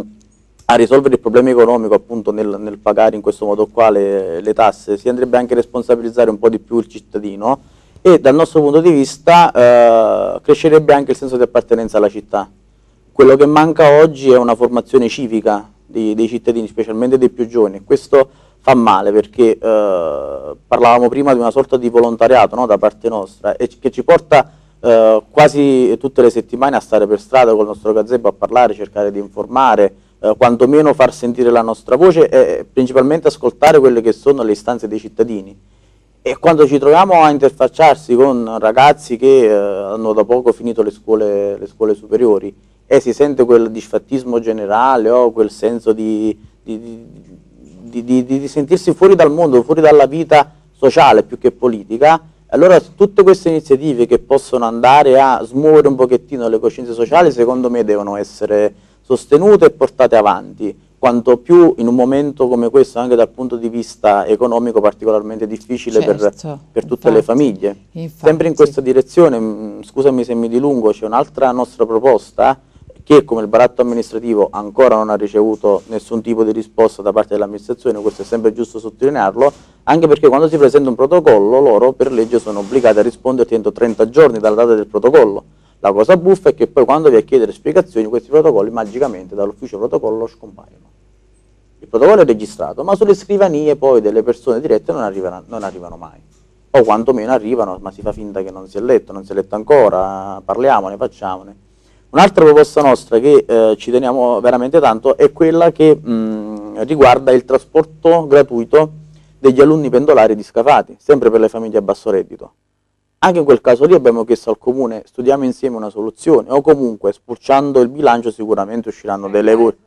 S4: a risolvere il problema economico appunto nel, nel pagare in questo modo qua le, le tasse, si andrebbe anche a responsabilizzare un po' di più il cittadino e dal nostro punto di vista eh, crescerebbe anche il senso di appartenenza alla città. Quello che manca oggi è una formazione civica dei, dei cittadini, specialmente dei più giovani. Questo fa male perché eh, parlavamo prima di una sorta di volontariato, no, da parte nostra, e che ci porta eh, quasi tutte le settimane a stare per strada col nostro gazebo a parlare, cercare di informare, eh, quantomeno far sentire la nostra voce e principalmente ascoltare quelle che sono le istanze dei cittadini. E quando ci troviamo a interfacciarsi con ragazzi che eh, hanno da poco finito le scuole, le scuole superiori e si sente quel disfattismo generale o quel senso di, di, di, di, di, di sentirsi fuori dal mondo, fuori dalla vita sociale più che politica. Allora tutte queste iniziative che possono andare a smuovere un pochettino le coscienze sociali, secondo me devono essere sostenute e portate avanti, quanto più in un momento come questo, anche dal punto di vista economico particolarmente difficile, certo, per, per tutte infatti, le famiglie. Infatti. Sempre in questa direzione, mh, scusami se mi dilungo, c'è un'altra nostra proposta che, come il baratto amministrativo ancora non ha ricevuto nessun tipo di risposta da parte dell'amministrazione, questo è sempre giusto sottolinearlo, anche perché quando si presenta un protocollo loro per legge sono obbligati a risponderti entro trenta giorni dalla data del protocollo. La cosa buffa è che poi quando vi a chiedere spiegazioni questi protocolli magicamente dall'ufficio protocollo scompaiono. Il protocollo è registrato, ma sulle scrivanie poi delle persone dirette non arrivano, non arrivano mai. O quantomeno arrivano, ma si fa finta che non si è letto, non si è letto ancora, parliamone, facciamone. Un'altra proposta nostra che eh, ci teniamo veramente tanto è quella che mh, riguarda il trasporto gratuito degli alunni pendolari di Scafati, sempre per le famiglie a basso reddito. Anche in quel caso lì abbiamo chiesto al Comune, studiamo insieme una soluzione, o comunque spulciando il bilancio sicuramente usciranno delle voci.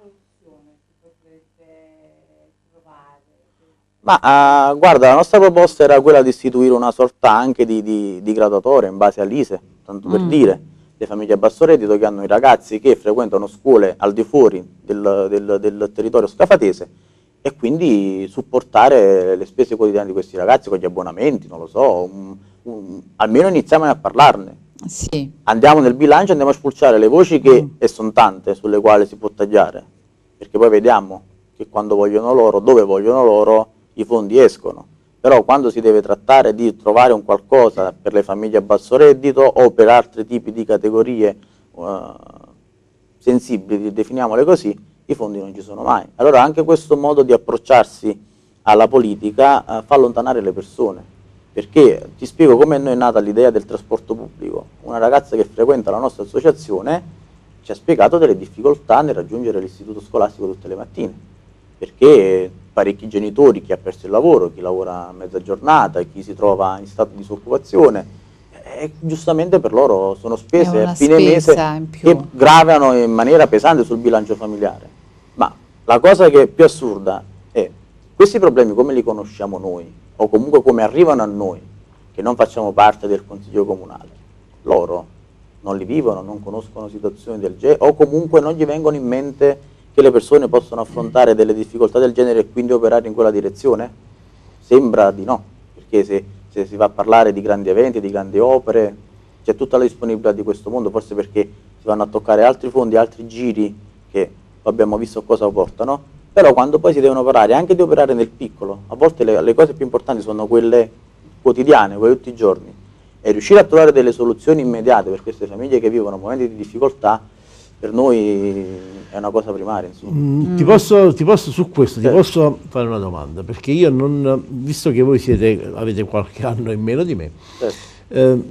S4: Ma uh, guarda, la nostra proposta era quella di istituire una sorta anche di, di, di graduatoria in base all'I S E, tanto per mm. dire, le famiglie a basso reddito che hanno i ragazzi che frequentano scuole al di fuori del, del, del territorio scafatese e quindi supportare le spese quotidiane di questi ragazzi con gli abbonamenti, non lo so, un, un, almeno iniziamo a parlarne.
S2: Sì.
S4: Andiamo nel bilancio, andiamo a spulciare le voci che, mm. e sono tante, sulle quali si può tagliare, perché poi vediamo che quando vogliono loro, dove vogliono loro, i fondi escono. Però quando si deve trattare di trovare un qualcosa per le famiglie a basso reddito o per altri tipi di categorie uh, sensibili, definiamole così, i fondi non ci sono mai. Allora anche questo modo di approcciarsi alla politica uh, fa allontanare le persone, perché ti spiego come noi è nata l'idea del trasporto pubblico. Una ragazza che frequenta la nostra associazione ci ha spiegato delle difficoltà nel raggiungere l'istituto scolastico tutte le mattine, perché parecchi genitori, chi ha perso il lavoro, chi lavora a mezza giornata, chi si trova in stato di disoccupazione, e giustamente per loro sono spese a fine mese che gravano in maniera pesante sul bilancio familiare. Ma la cosa che è più assurda è questi problemi come li conosciamo noi, o comunque come arrivano a noi, che non facciamo parte del Consiglio Comunale. Loro non li vivono, non conoscono situazioni del genere, o comunque non gli vengono in mente che le persone possono affrontare delle difficoltà del genere e quindi operare in quella direzione? Sembra di no, perché se, se si va a parlare di grandi eventi, di grandi opere, c'è tutta la disponibilità di questo mondo, forse perché si vanno a toccare altri fondi, altri giri che abbiamo visto cosa portano, però quando poi si devono parlare anche di operare nel piccolo, a volte le, le cose più importanti sono quelle quotidiane, quelle tutti i giorni, e riuscire a trovare delle soluzioni immediate per queste famiglie che vivono momenti di difficoltà, per noi è una cosa primaria.
S1: Mm, ti, posso, ti posso su questo, ti certo. posso fare una domanda, perché io non, visto che voi siete, avete qualche anno in meno di me, certo. eh,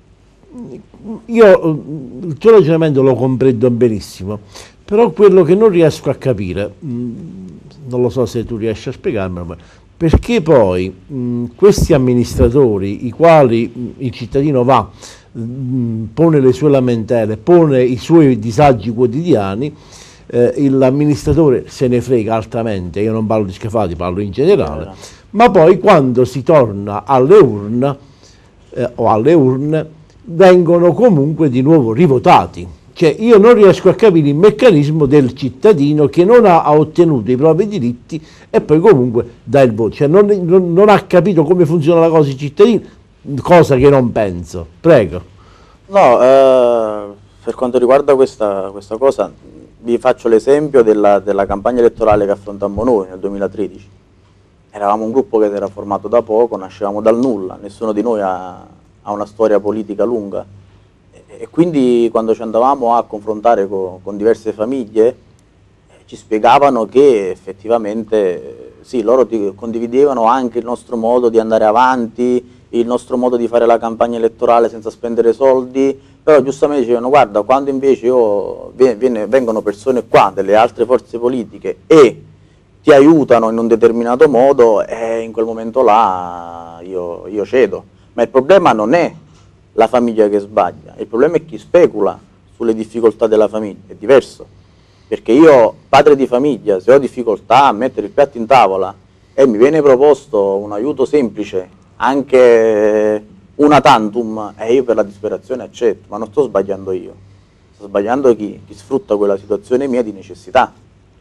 S1: io il tuo ragionamento lo comprendo benissimo, però quello che non riesco a capire, mh, non lo so se tu riesci a spiegarmelo, ma perché poi mh, questi amministratori, i quali mh, il cittadino va, pone le sue lamentele, pone i suoi disagi quotidiani, eh, l'amministratore se ne frega altamente, io non parlo di Scafati, parlo in generale, eh. ma poi quando si torna alle urne eh, o alle urne vengono comunque di nuovo rivotati. Cioè io non riesco a capire il meccanismo del cittadino che non ha, ha ottenuto i propri diritti e poi comunque dà il voto, cioè non, non, non ha capito come funziona la cosa il cittadino, cosa che non penso. Prego.
S4: No, eh, per quanto riguarda questa, questa cosa, vi faccio l'esempio della, della campagna elettorale che affrontammo noi nel duemilatredici. Eravamo un gruppo che si era formato da poco, nascevamo dal nulla, nessuno di noi ha, ha una storia politica lunga e, e quindi quando ci andavamo a confrontare con, con diverse famiglie eh, ci spiegavano che effettivamente sì, loro ti condividevano anche il nostro modo di andare avanti, il nostro modo di fare la campagna elettorale senza spendere soldi, però giustamente dicevano guarda, quando invece io, viene, vengono persone qua delle altre forze politiche e ti aiutano in un determinato modo, eh, in quel momento là io, io cedo. Ma il problema non è la famiglia che sbaglia, il problema è chi specula sulle difficoltà della famiglia, è diverso, perché io, padre di famiglia, se ho difficoltà a mettere il piatto in tavola e mi viene proposto un aiuto semplice, anche una tantum, e io per la disperazione accetto, ma non sto sbagliando io, sto sbagliando chi, chi sfrutta quella situazione mia di necessità.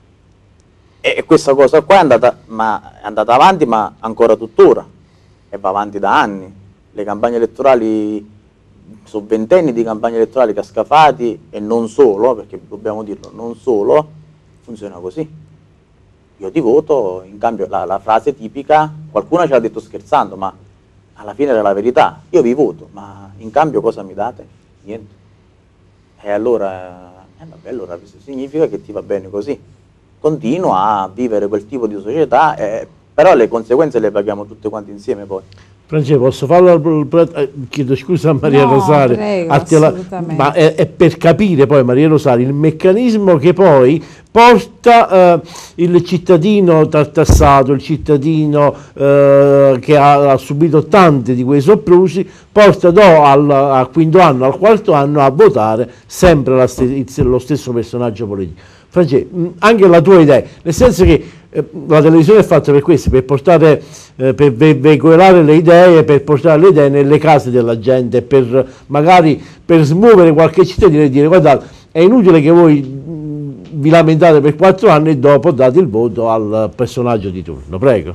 S4: E questa cosa qua è andata, ma, è andata avanti, ma ancora tuttora, e va avanti da anni. Le campagne elettorali, sono ventenni di campagne elettorali cascafati, e non solo, perché dobbiamo dirlo, non solo, funziona così. Io ti voto, in cambio la, la frase tipica, qualcuno ce l'ha detto scherzando, ma alla fine era la verità, io vi voto, ma in cambio cosa mi date? Niente. E allora, eh, vabbè, allora questo significa che ti va bene così. Continua a vivere quel tipo di società, eh, però le conseguenze le paghiamo tutte quante insieme poi.
S1: Francesco, posso farlo? Eh, chiedo scusa a Maria
S2: No,
S1: Rosaria,
S2: prego,
S1: a te la-
S2: assolutamente.
S1: ma è, è per capire poi, Maria Rosaria, il meccanismo che poi porta eh, il cittadino tartassato, il cittadino eh, che ha, ha subito tanti di quei soprusi, porta do al, al quinto anno, al quarto anno a votare sempre la ste- lo stesso personaggio politico. Francesco, mh, anche la tua idea, nel senso che eh, la televisione è fatta per questo, per portare, eh, per ve- veicolare le idee, per portare le idee nelle case della gente, per magari per smuovere qualche cittadino e dire: guardate, è inutile che voi mh, vi lamentate per quattro anni e dopo date il voto al personaggio di turno. Prego.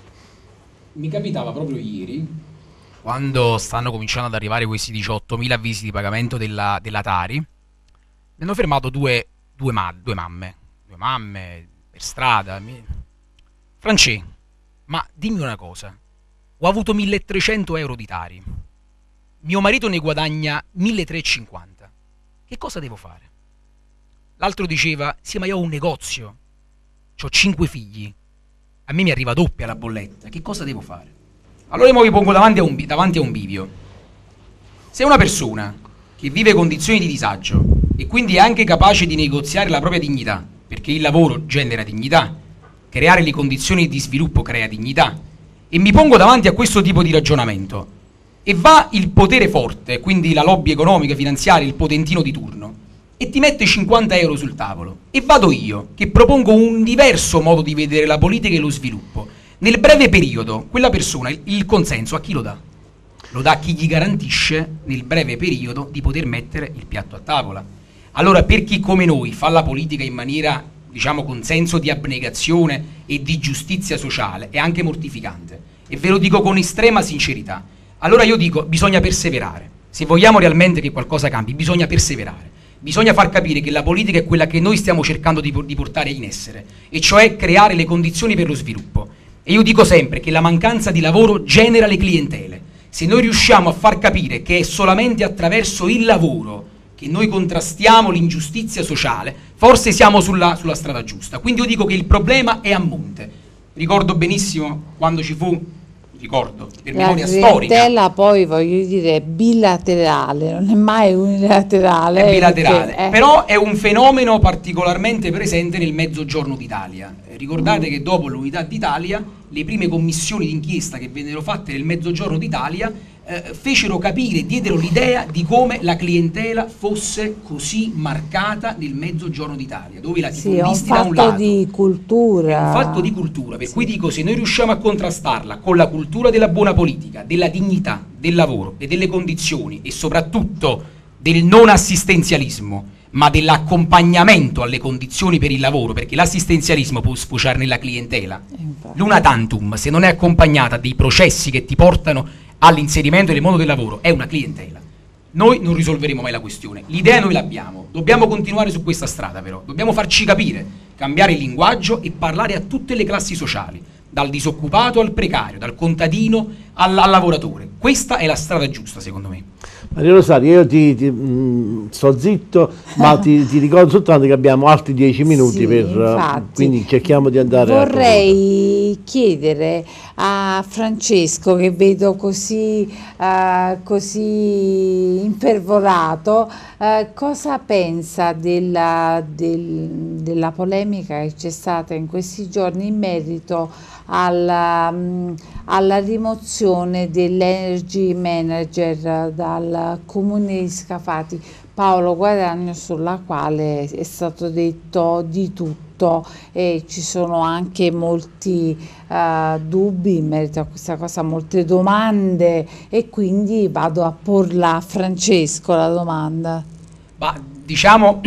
S3: Mi capitava proprio ieri, quando stanno cominciando ad arrivare questi diciottomila avvisi di pagamento della, della Tari, mi hanno fermato due, due, ma- due mamme, due mamme per strada. Mi... Francesco, ma dimmi una cosa, ho avuto milletrecento euro di Tari, mio marito ne guadagna milletrecentocinquanta, che cosa devo fare? L'altro diceva: sì, ma io ho un negozio, ho cinque figli, a me mi arriva doppia la bolletta, che cosa devo fare? Allora io mi pongo davanti a un, bi- davanti a un bivio. Se una persona che vive condizioni di disagio e quindi è anche capace di negoziare la propria dignità, perché il lavoro genera dignità, creare le condizioni di sviluppo crea dignità, e mi pongo davanti a questo tipo di ragionamento, e va il potere forte, quindi la lobby economica, finanziaria, il potentino di turno, e ti mette cinquanta euro sul tavolo, e vado io che propongo un diverso modo di vedere la politica e lo sviluppo. Nel breve periodo quella persona il, il consenso a chi lo dà? Lo dà a chi gli garantisce nel breve periodo di poter mettere il piatto a tavola. Allora, per chi come noi fa la politica in maniera, diciamo, con senso di abnegazione e di giustizia sociale, è anche mortificante, e ve lo dico con estrema sincerità. Allora io dico, bisogna perseverare. Se vogliamo realmente che qualcosa cambi, bisogna perseverare. Bisogna far capire che la politica è quella che noi stiamo cercando di, di portare in essere, e cioè creare le condizioni per lo sviluppo. E io dico sempre che la mancanza di lavoro genera le clientele. Se noi riusciamo a far capire che è solamente attraverso il lavoro che noi contrastiamo l'ingiustizia sociale, forse siamo sulla, sulla strada giusta. Quindi io dico che il problema è a monte. Ricordo benissimo quando ci fu, ricordo, per
S2: La
S3: memoria storica,
S2: clientela poi, voglio dire, bilaterale, non è mai unilaterale.
S3: è bilaterale,
S2: perché, eh,
S3: però è un fenomeno particolarmente presente nel Mezzogiorno d'Italia. Eh, Ricordate
S2: Mm.
S3: che dopo l'unità d'Italia, le prime commissioni d'inchiesta che vennero fatte nel Mezzogiorno d'Italia eh, fecero capire, diedero l'idea di come la clientela fosse così marcata nel Mezzogiorno d'Italia, dove i
S2: sì, è un
S3: latifondisti da un
S2: fatto
S3: lato,
S2: di cultura.
S3: è un fatto di cultura, per
S2: Sì.
S3: cui dico, se noi riusciamo a contrastarla con la cultura della buona politica, della dignità, del lavoro e delle condizioni, e soprattutto del non assistenzialismo, ma dell'accompagnamento alle condizioni per il lavoro, perché l'assistenzialismo può sfociare nella clientela.
S2: Infatti.
S3: L'una tantum, se non è accompagnata dei processi che ti portano all'inserimento nel mondo del lavoro, è una clientela. Noi non risolveremo mai la questione. L'idea noi l'abbiamo, dobbiamo continuare su questa strada, però dobbiamo farci capire, cambiare il linguaggio e parlare a tutte le classi sociali, dal disoccupato al precario, dal contadino al, al lavoratore. Questa è la strada giusta, secondo me.
S1: Maria Rosaria, io ti, ti, mh, sto zitto, ma ti, ti ricordo soltanto che abbiamo altri dieci minuti,
S2: Sì,
S1: per,
S2: infatti.
S1: quindi cerchiamo di andare a
S2: Vorrei chiedere a Francesco, che vedo così, eh, così infervorato, eh, cosa pensa della, del- della polemica che c'è stata in questi giorni in merito alla, mh, alla rimozione funzione dell'Energy Manager dal Comune di Scafati, Paolo Guadagno, sulla quale è stato detto di tutto e ci sono anche molti uh, dubbi in merito a questa cosa, molte domande, e quindi vado a porla a Francesco la domanda.
S3: Ma diciamo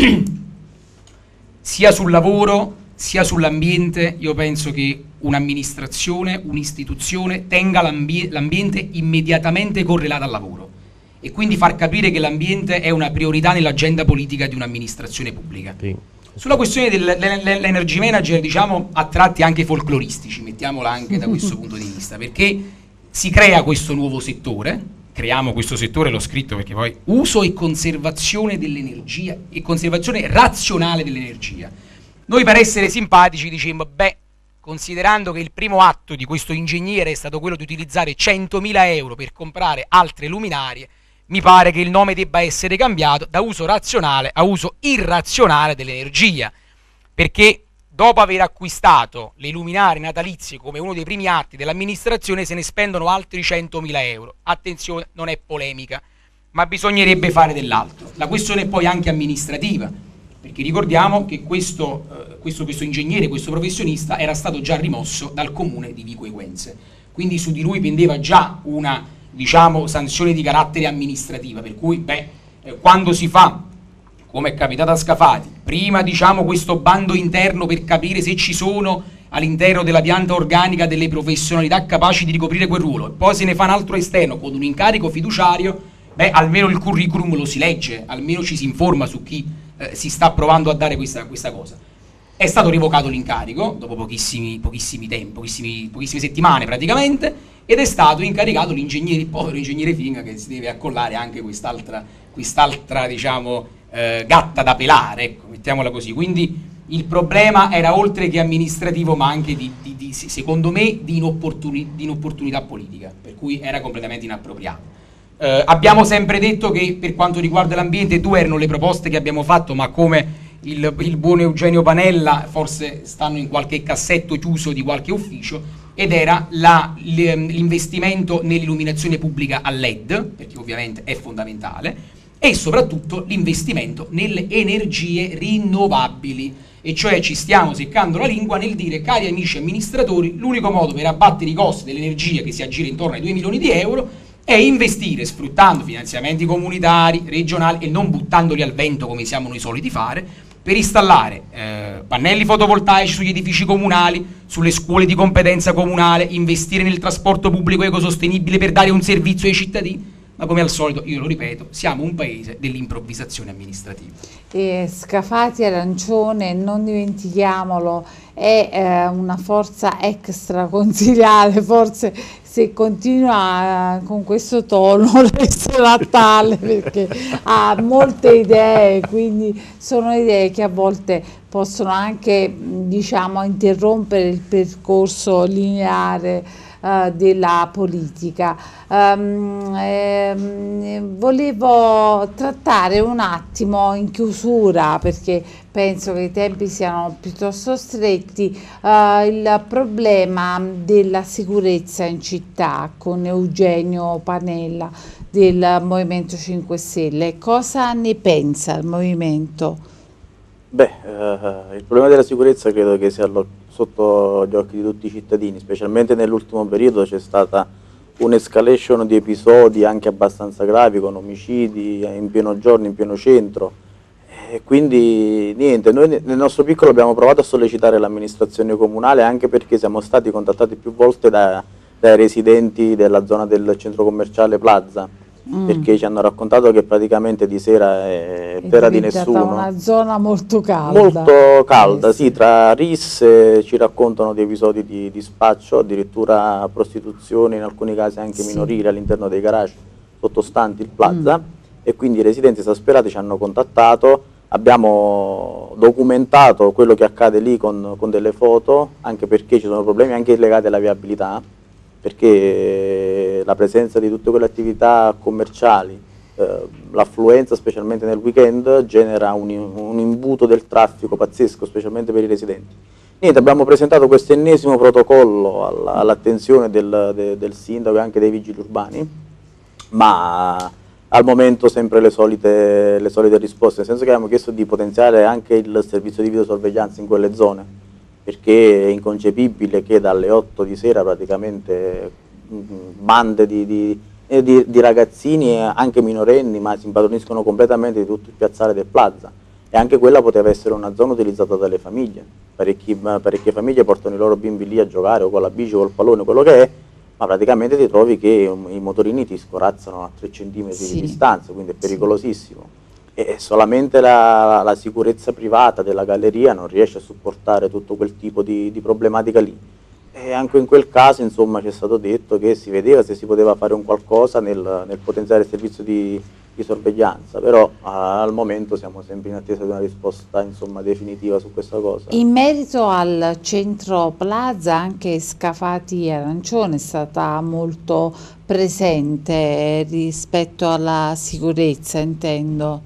S3: sia sul lavoro sia sull'ambiente, io penso che un'amministrazione, un'istituzione tenga l'ambiente immediatamente correlato al lavoro e quindi far capire che l'ambiente è una priorità nell'agenda politica di un'amministrazione pubblica. Sì. Sulla questione dell'energy manager, diciamo a tratti anche folcloristici, mettiamola anche da questo punto di vista, perché si crea questo nuovo settore, creiamo questo settore, l'ho scritto perché poi uso e conservazione dell'energia e conservazione razionale dell'energia. Noi per essere simpatici diciamo, beh, considerando che il primo atto di questo ingegnere è stato quello di utilizzare centomila euro per comprare altre luminarie, mi pare che il nome debba essere cambiato da uso razionale a uso irrazionale dell'energia, perché dopo aver acquistato le luminarie natalizie come uno dei primi atti dell'amministrazione se ne spendono altri centomila euro. Attenzione, non è polemica, ma bisognerebbe fare dell'altro. La questione è poi anche amministrativa, perché ricordiamo che questo, eh, questo, questo ingegnere, questo professionista era stato già rimosso dal comune di Vico Equense, quindi su di lui pendeva già una, diciamo, sanzione di carattere amministrativa, per cui beh, eh, quando si fa, come è capitato a Scafati, prima diciamo questo bando interno per capire se ci sono all'interno della pianta organica delle professionalità capaci di ricoprire quel ruolo, e poi se ne fa un altro esterno con un incarico fiduciario, beh, almeno il curriculum lo si legge, almeno ci si informa su chi eh, si sta provando a dare questa, questa cosa. È stato revocato l'incarico dopo pochissimi, pochissimi tempi, pochissimi, pochissime settimane praticamente, ed è stato incaricato l'ingegnere, il povero ingegnere Finga, che si deve accollare anche quest'altra, quest'altra diciamo, eh, gatta da pelare, ecco, mettiamola così. Quindi il problema era oltre che amministrativo, ma anche di, di, di secondo me, di, inopportuni, di inopportunità politica, per cui era completamente inappropriato. Eh, abbiamo sempre detto che per quanto riguarda l'ambiente due erano le proposte che abbiamo fatto, ma come il, il buon Eugenio Panella forse stanno in qualche cassetto chiuso di qualche ufficio, ed era l'investimento nell'illuminazione pubblica a L E D, perché ovviamente è fondamentale, e soprattutto l'investimento nelle energie rinnovabili, e cioè ci stiamo seccando la lingua nel dire, cari amici amministratori, l'unico modo per abbattere i costi dell'energia, che si aggira intorno ai due milioni di euro, è investire sfruttando finanziamenti comunitari, regionali, e non buttandoli al vento come siamo noi soliti fare, per installare eh, pannelli fotovoltaici sugli edifici comunali, sulle scuole di competenza comunale, investire nel trasporto pubblico ecosostenibile per dare un servizio ai cittadini. Ma come al solito, io lo ripeto, siamo un paese dell'improvvisazione amministrativa. E
S2: Scafati Arancione, non dimentichiamolo, è eh, una forza extraconsiliare, forse se continua eh, con questo tono resterà tale, perché ha molte idee, quindi sono idee che a volte possono anche, diciamo, interrompere il percorso lineare Uh, della politica. Um, ehm, volevo trattare un attimo in chiusura, perché penso che i tempi siano piuttosto stretti, uh, il problema della sicurezza in città con Eugenio Panella del Movimento cinque Stelle. Cosa ne pensa il Movimento?
S4: Beh, uh, il problema della sicurezza credo che sia lo sotto gli occhi di tutti i cittadini, specialmente nell'ultimo periodo c'è stata un'escalation di episodi anche abbastanza gravi, con omicidi in pieno giorno, in pieno centro, e quindi niente, noi nel nostro piccolo abbiamo provato a sollecitare l'amministrazione comunale, anche perché siamo stati contattati più volte da, dai residenti della zona del centro commerciale Plaza, Mm. perché ci hanno raccontato che praticamente di sera è, è terra di nessuno.
S2: È una zona molto calda.
S4: Molto calda, sì, tra risse ci raccontano di episodi di, di spaccio, addirittura prostituzione, in alcuni casi anche sì. minorili all'interno dei garage sottostanti il Plaza, mm. e quindi i residenti esasperati ci hanno contattato, abbiamo documentato quello che accade lì con, con delle foto, anche perché ci sono problemi anche legati alla viabilità, perché la presenza di tutte quelle attività commerciali, eh, l'affluenza specialmente nel weekend genera un, un imbuto del traffico pazzesco, specialmente per i residenti. Niente, abbiamo presentato questo ennesimo protocollo alla, all'attenzione del, de, del sindaco e anche dei vigili urbani, ma al momento sempre le solite, le solite risposte, nel senso che abbiamo chiesto di potenziare anche il servizio di videosorveglianza in quelle zone, perché è inconcepibile che dalle otto di sera praticamente bande di, di, di, di ragazzini, anche minorenni, ma si impadroniscono completamente di tutto il piazzale del Plaza. E anche quella poteva essere una zona utilizzata dalle famiglie. Parecchi, parecchie famiglie portano i loro bimbi lì a giocare o con la bici o col pallone, quello che è, ma praticamente ti trovi che i motorini ti scorazzano a tre centimetri sì. di distanza, quindi è pericolosissimo. Sì. E solamente la, la sicurezza privata della galleria non riesce a supportare tutto quel tipo di, di problematica lì. E anche in quel caso, insomma, ci è stato detto che si vedeva se si poteva fare un qualcosa nel, nel potenziare il servizio di, di sorveglianza, però ah, al momento siamo sempre in attesa di una risposta, insomma, definitiva su questa cosa.
S2: In merito al centro Plaza, anche Scafati Arancione è stata molto presente rispetto alla sicurezza, intendo.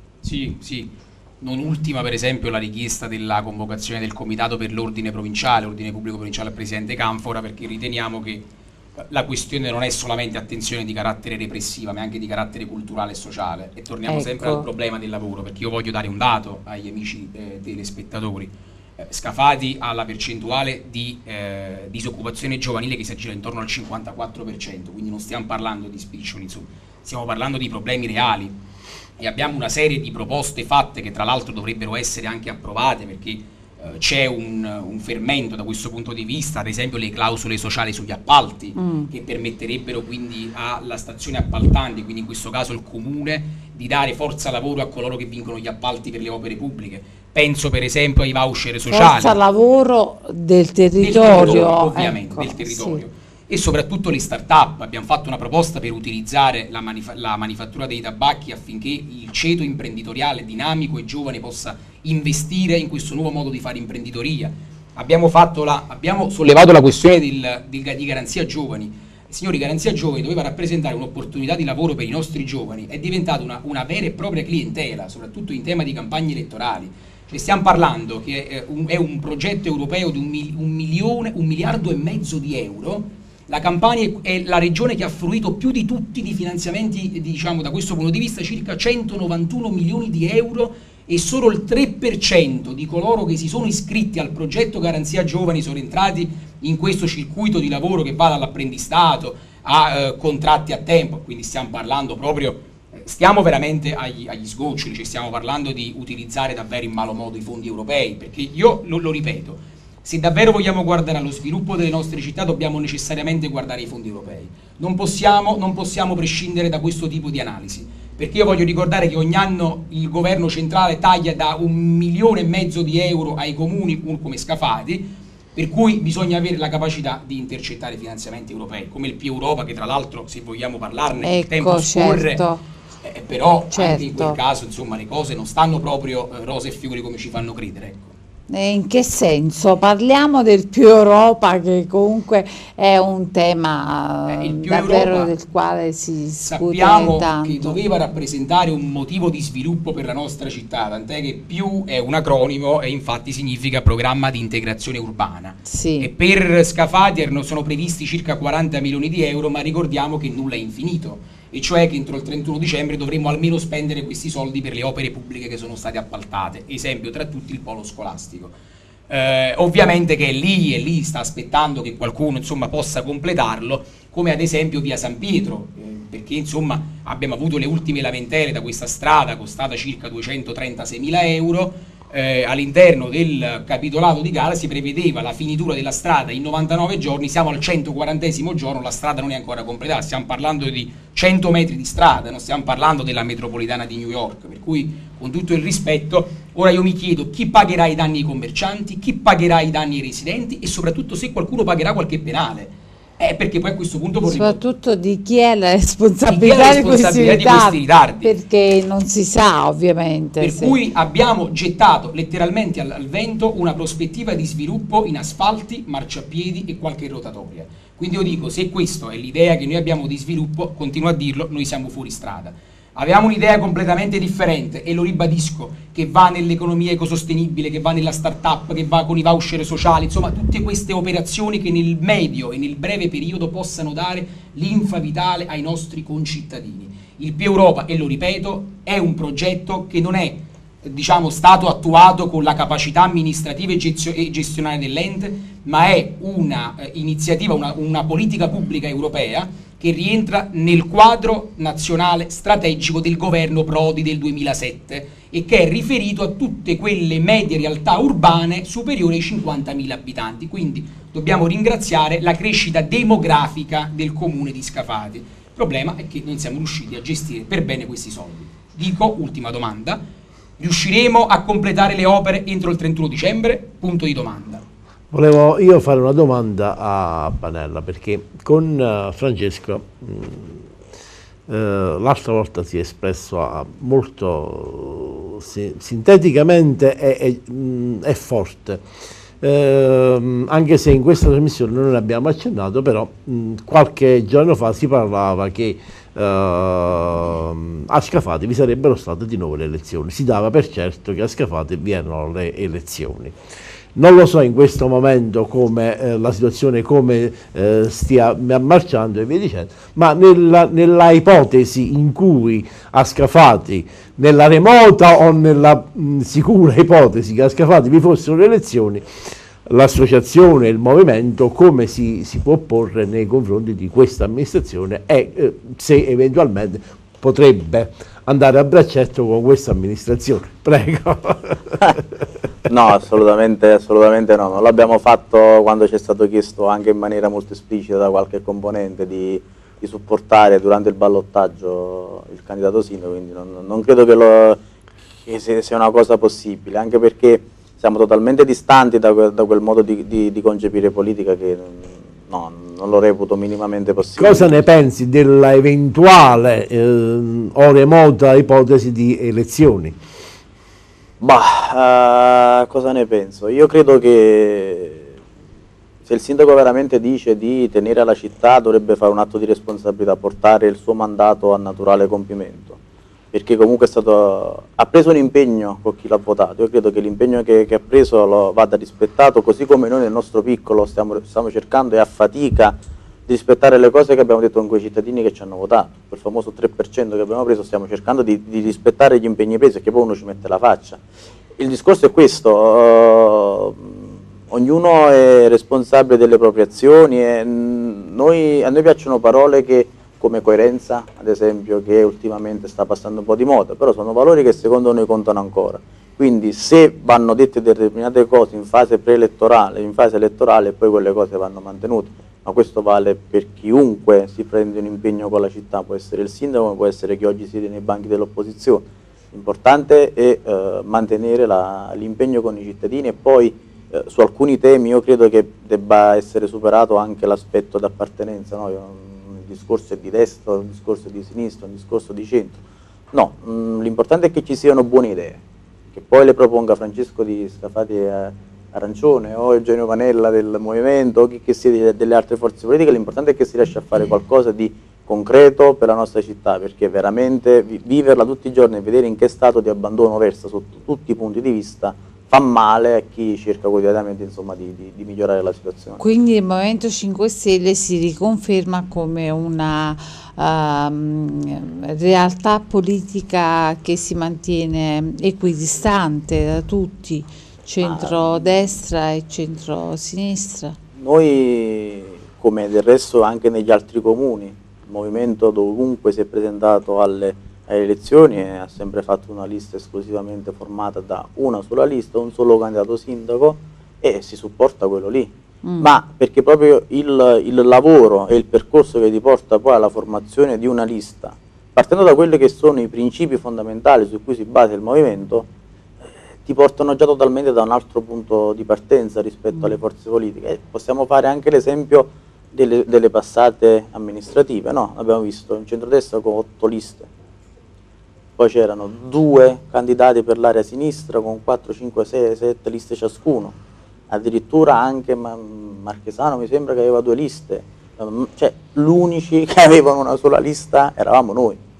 S3: Sì, sì. Non ultima per esempio la richiesta della convocazione del comitato per l'ordine provinciale, ordine pubblico provinciale al Presidente Canfora, perché riteniamo che la questione non è solamente attenzione di carattere repressiva, ma anche di carattere culturale e sociale. E torniamo ecco. sempre al problema del lavoro, perché io voglio dare un dato agli amici eh, telespettatori. Eh, Scafati ha la percentuale di eh, disoccupazione giovanile che si aggira intorno al cinquantaquattro per cento, quindi non stiamo parlando di spiccioli, insomma, stiamo parlando di problemi reali. E abbiamo una serie di proposte fatte che tra l'altro dovrebbero essere anche approvate, perché eh, c'è un, un fermento da questo punto di vista, ad esempio le clausole sociali sugli appalti mm. che permetterebbero quindi alla stazione appaltante, quindi in questo caso il comune, di dare forza lavoro a coloro che vincono gli appalti per le opere pubbliche. Penso per esempio ai voucher sociali.
S2: Forza lavoro del territorio, del territorio
S3: ovviamente, ecco, del territorio. Sì. E soprattutto le start-up. Abbiamo fatto una proposta per utilizzare la, manif la manifattura dei tabacchi affinché il ceto imprenditoriale dinamico e giovane possa investire in questo nuovo modo di fare imprenditoria. Abbiamo, fatto la, abbiamo sollevato la questione del, del, di Garanzia Giovani. Signori, Garanzia Giovani doveva rappresentare un'opportunità di lavoro per i nostri giovani, è diventata una, una vera e propria clientela, soprattutto in tema di campagne elettorali. Cioè stiamo parlando che è un, è un progetto europeo di un, mil, un, milione, un miliardo e mezzo di euro. La Campania è la regione che ha fruito più di tutti di finanziamenti, diciamo, da questo punto di vista, circa centonovantuno milioni di euro, e solo il tre per cento di coloro che si sono iscritti al progetto Garanzia Giovani sono entrati in questo circuito di lavoro che va dall'apprendistato a eh, contratti a tempo. Quindi stiamo parlando proprio, stiamo veramente agli, agli sgoccioli, cioè stiamo parlando di utilizzare davvero in malo modo i fondi europei, perché io lo, lo ripeto, se davvero vogliamo guardare allo sviluppo delle nostre città dobbiamo necessariamente guardare i fondi europei. Non possiamo, non possiamo prescindere da questo tipo di analisi, perché io voglio ricordare che ogni anno il governo centrale taglia da un milione e mezzo di euro ai comuni come Scafati, per cui bisogna avere la capacità di intercettare finanziamenti europei, come il Più Europa, che tra l'altro, se vogliamo parlarne, ecco, il tempo scorre, certo. eh, però certo. anche in quel caso, insomma, le cose non stanno proprio eh, rose e fiori come ci fanno credere, ecco.
S2: In che senso? Parliamo del Più Europa, che comunque è un tema eh, davvero Europa, del quale si discute
S3: sappiamo
S2: tanto.
S3: Che doveva rappresentare un motivo di sviluppo per la nostra città, tant'è che più è un acronimo e infatti significa programma di integrazione urbana.
S2: Sì.
S3: E per Scafati sono previsti circa quaranta milioni di euro, ma ricordiamo che nulla è infinito, e cioè che entro il trentuno dicembre dovremo almeno spendere questi soldi per le opere pubbliche che sono state appaltate, esempio tra tutti il polo scolastico. Eh, ovviamente che è lì e lì sta aspettando che qualcuno, insomma, possa completarlo, come ad esempio via San Pietro, eh, perché insomma abbiamo avuto le ultime lamentele da questa strada costata circa duecentotrentasei euro. Eh, all'interno del capitolato di gara si prevedeva la finitura della strada in novantanove giorni, siamo al centoquarantesimo giorno, la strada non è ancora completata, stiamo parlando di cento metri di strada, non stiamo parlando della metropolitana di New York, per cui con tutto il rispetto, ora io mi chiedo chi pagherà i danni ai commercianti, chi pagherà i danni ai residenti e soprattutto se qualcuno pagherà qualche penale. Eh, perché poi a questo punto vorremmo...
S2: soprattutto di chi è la responsabilità,
S3: di,
S2: di, questi,
S3: di questi ritardi,
S2: perché non si sa ovviamente.
S3: Per
S2: se...
S3: cui abbiamo gettato letteralmente al, al vento una prospettiva di sviluppo in asfalti, marciapiedi e qualche rotatoria. Quindi io dico, se questa è l'idea che noi abbiamo di sviluppo, continuo a dirlo, noi siamo fuori strada. Avevamo un'idea completamente differente e lo ribadisco, che va nell'economia ecosostenibile, che va nella start-up, che va con i voucher sociali, insomma tutte queste operazioni che nel medio e nel breve periodo possano dare linfa vitale ai nostri concittadini. Il Più Europa, e lo ripeto, è un progetto che non è diciamo stato attuato con la capacità amministrativa e gestionale dell'ente, ma è una eh, iniziativa, una, una politica pubblica europea che rientra nel quadro nazionale strategico del governo Prodi del duemilasette e che è riferito a tutte quelle medie realtà urbane superiori ai cinquantamila abitanti. Quindi dobbiamo ringraziare la crescita demografica del comune di Scafati. Il problema è che non siamo riusciti a gestire per bene questi soldi. Dico, ultima domanda, riusciremo a completare le opere entro il trentuno dicembre? Punto di domanda.
S1: Volevo io fare una domanda a Panella, perché con uh, Francesco mh, uh, l'altra volta si è espresso uh, molto uh, si, sinteticamente e, e, mh, e forte, uh, anche se in questa trasmissione non ne abbiamo accennato, però mh, qualche giorno fa si parlava che uh, a Scafati vi sarebbero state di nuovo le elezioni, si dava per certo che a Scafati vi erano le elezioni. Non lo so in questo momento come eh, la situazione come eh, stia marciando e via dicendo, ma nella, nella ipotesi in cui a Scafati, nella remota o nella mh, sicura ipotesi che a Scafati vi fossero le elezioni, l'associazione, il movimento, come si, si può porre nei confronti di questa amministrazione e eh, se eventualmente potrebbe andare a braccetto con questa amministrazione. Prego.
S4: No, assolutamente, assolutamente no, non l'abbiamo fatto quando ci è stato chiesto anche in maniera molto esplicita da qualche componente di, di supportare durante il ballottaggio il candidato sindaco, quindi non, non credo che, lo, che sia una cosa possibile, anche perché siamo totalmente distanti da, da quel modo di, di, di concepire politica che no, non lo reputo minimamente possibile.
S1: Cosa ne pensi della eventuale eh, o remota ipotesi di elezioni?
S4: Bah, uh, cosa ne penso? Io credo che se il sindaco veramente dice di tenere alla città dovrebbe fare un atto di responsabilità, portare il suo mandato a naturale compimento, perché comunque è stato, ha preso un impegno con chi l'ha votato. Io credo che l'impegno che, che ha preso lo vada rispettato, così come noi nel nostro piccolo stiamo, stiamo cercando e a fatica di rispettare le cose che abbiamo detto con quei cittadini che ci hanno votato. Quel famoso tre per cento che abbiamo preso, stiamo cercando di, di rispettare gli impegni presi, perché poi uno ci mette la faccia. Il discorso è questo, uh, ognuno è responsabile delle proprie azioni e noi, a noi piacciono parole che, come coerenza, ad esempio, che ultimamente sta passando un po' di moda, però sono valori che secondo noi contano ancora. Quindi se vanno dette determinate cose in fase preelettorale, in fase elettorale, poi quelle cose vanno mantenute. Ma questo vale per chiunque si prende un impegno con la città, può essere il sindaco, può essere chi oggi siede nei banchi dell'opposizione. L'importante è eh, mantenere l'impegno con i cittadini e poi eh, su alcuni temi io credo che debba essere superato anche l'aspetto d'appartenenza, no? Un discorso è di destra, un discorso è di sinistra, un discorso di centro. No, l'importante è che ci siano buone idee, che poi le proponga Francesco di Scafati eh, Arancione o Eugenio Panella del Movimento o chi che sia delle altre forze politiche, l'importante è che si riesca a fare qualcosa di concreto per la nostra città, perché veramente viverla tutti i giorni e vedere in che stato di abbandono versa sotto tutti i punti di vista fa male a chi cerca quotidianamente insomma, di, di, di migliorare la situazione.
S2: Quindi il Movimento cinque Stelle si riconferma come una um, realtà politica che si mantiene equidistante da tutti, centro-destra e centro-sinistra?
S4: Noi, come del resto anche negli altri comuni, il movimento dovunque si è presentato alle, alle elezioni e ha sempre fatto una lista esclusivamente formata da una sola lista, un solo candidato sindaco e si supporta quello lì. Mm. Ma perché proprio il, il lavoro e il percorso che ti porta poi alla formazione di una lista, partendo da quelli che sono i principi fondamentali su cui si basa il movimento, ti portano già totalmente da un altro punto di partenza rispetto mm. alle forze politiche. E possiamo fare anche l'esempio delle, delle passate amministrative, no? Abbiamo visto un centrodestra con otto liste, poi c'erano due candidati per l'area sinistra con quattro, cinque, sei, sette liste ciascuno, addirittura anche Marchesano mi sembra che aveva due liste, cioè l'unici che avevano una sola lista eravamo noi.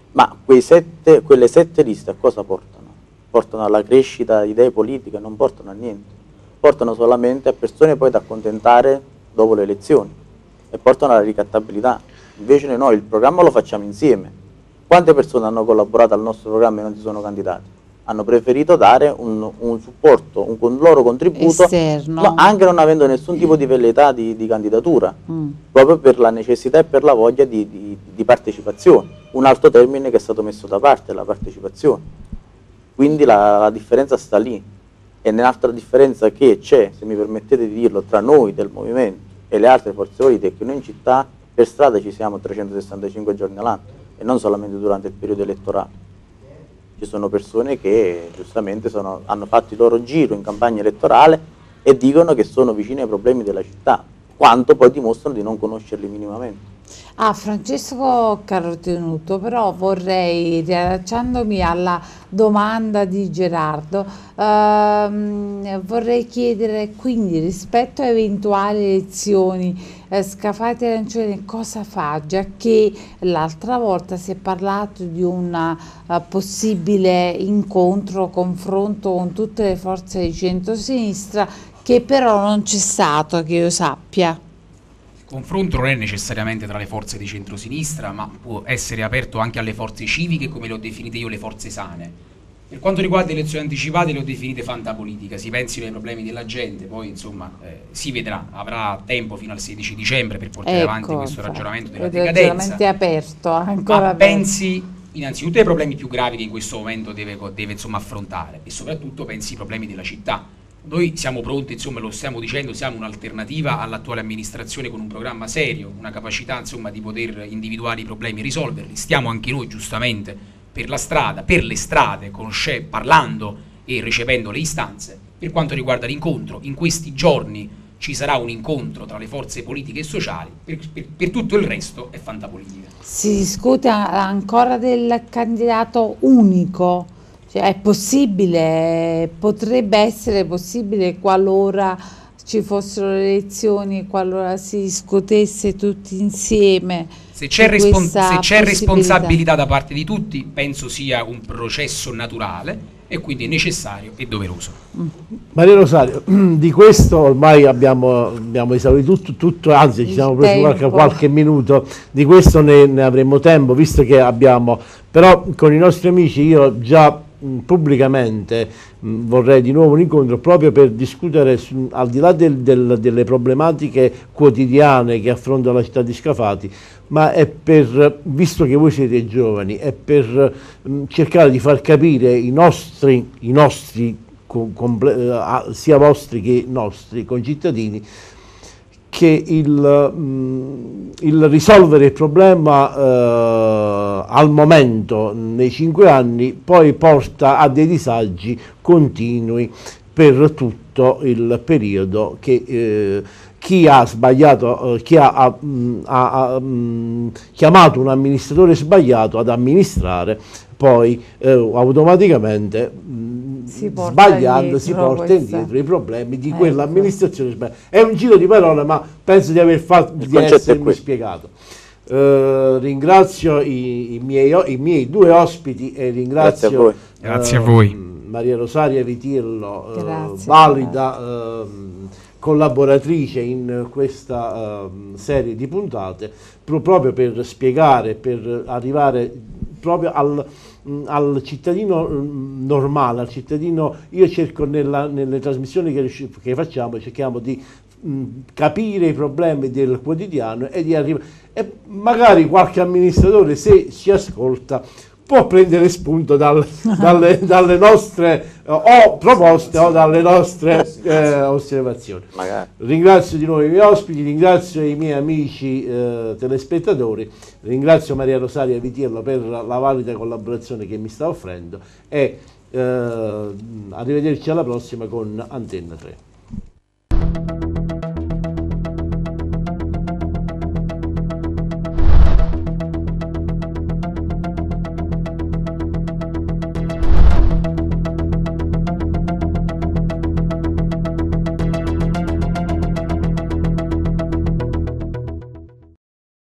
S4: Ma quei sette, quelle sette liste a cosa portano? Portano alla crescita di idee politiche, non portano a niente. Portano solamente a persone poi da accontentare dopo le elezioni e portano alla ricattabilità. Invece noi no, il programma lo facciamo insieme. Quante persone hanno collaborato al nostro programma e non si sono candidati? Hanno preferito dare un, un supporto, un, un loro contributo,
S2: esterno,
S4: ma anche non avendo nessun tipo di velleità di, di candidatura, mm. proprio per la necessità e per la voglia di, di, di partecipazione. Un altro termine che è stato messo da parte è la partecipazione. Quindi la, la differenza sta lì. E un'altra differenza che c'è, se mi permettete di dirlo, tra noi del movimento e le altre forze politiche è che noi in città per strada ci siamo trecentosessantacinque giorni all'anno e non solamente durante il periodo elettorale. Ci sono persone che giustamente sono, hanno fatto il loro giro in campagna elettorale e dicono che sono vicini ai problemi della città, quanto poi dimostrano di non conoscerli minimamente.
S2: Ah, Francesco Carotenuto, però vorrei, riallacciandomi alla domanda di Gerardo, ehm, vorrei chiedere quindi rispetto a eventuali elezioni, eh, Scafati Arancioni cosa fa? Già che l'altra volta si è parlato di un uh, possibile incontro, confronto con tutte le forze di centrosinistra, che però non c'è stato, che io sappia.
S3: Il confronto non è necessariamente tra le forze di centrosinistra, ma può essere aperto anche alle forze civiche, come le ho definite io, le forze sane. Per quanto riguarda le elezioni anticipate, le ho definite fantapolitica, si pensino ai problemi della gente, poi insomma eh, si vedrà, avrà tempo fino al sedici dicembre per portare
S2: ecco,
S3: avanti questo ragionamento della
S2: il
S3: decadenza.
S2: ragionamento è aperto, ancora
S3: ma
S2: aperto.
S3: Pensi innanzitutto ai problemi più gravi che in questo momento deve, deve insomma, affrontare e soprattutto pensi ai problemi della città. Noi siamo pronti, insomma, lo stiamo dicendo, siamo un'alternativa all'attuale amministrazione con un programma serio, una capacità insomma di poter individuare i problemi e risolverli. Stiamo anche noi giustamente per la strada, per le strade, conosce, parlando e recependo le istanze. Per quanto riguarda l'incontro, in questi giorni ci sarà un incontro tra le forze politiche e sociali, per, per, per tutto il resto è fantapolitica.
S2: Si discute ancora del candidato unico? Cioè, è possibile, potrebbe essere possibile qualora ci fossero le elezioni, qualora si discutesse tutti insieme.
S3: Se c'è respons- responsabilità da parte di tutti, penso sia un processo naturale e quindi necessario e doveroso.
S1: Mm. Maria Rosario, di questo ormai abbiamo, abbiamo esaurito tutto, tutto, anzi ci siamo presi qualche, qualche minuto, di questo ne, ne avremo tempo, visto che abbiamo, però con i nostri amici io già pubblicamente mh, vorrei di nuovo un incontro proprio per discutere su, al di là del, del, delle problematiche quotidiane che affronta la città di Scafati, ma è per, visto che voi siete giovani, è per mh, cercare di far capire i nostri, i nostri comple, uh, sia vostri che nostri concittadini che il, mh, il risolvere il problema eh, al momento nei cinque anni poi porta a dei disagi continui per tutto il periodo che eh, chi ha sbagliato, eh, chi ha, mh, ha, ha mh, chiamato un amministratore sbagliato ad amministrare poi eh, automaticamente mh,
S2: si
S1: sbagliando si porta questa. indietro i problemi di ecco. quell'amministrazione sbagliata. È un giro di parole, ma penso di aver fatto di essermi spiegato. Eh, ringrazio i, i, miei, i miei due ospiti e ringrazio
S3: Grazie a voi, eh, Grazie a voi.
S1: Maria Rosaria Vitillo, eh, valida eh, collaboratrice in questa uh, serie di puntate, pro proprio per spiegare, per arrivare proprio al, mh, al cittadino mh, normale, al cittadino. Io cerco nella, nelle trasmissioni che, che facciamo, cerchiamo di mh, capire i problemi del quotidiano e di arrivare, e magari qualche amministratore, se ci ascolta, può prendere spunto dal, dalle, dalle nostre uh, o proposte o dalle nostre eh, osservazioni. Magari. Ringrazio di nuovo i miei ospiti, ringrazio i miei amici eh, telespettatori, ringrazio Maria Rosaria Vitillo per la valida collaborazione che mi sta offrendo e eh, arrivederci alla prossima con Antenna tre.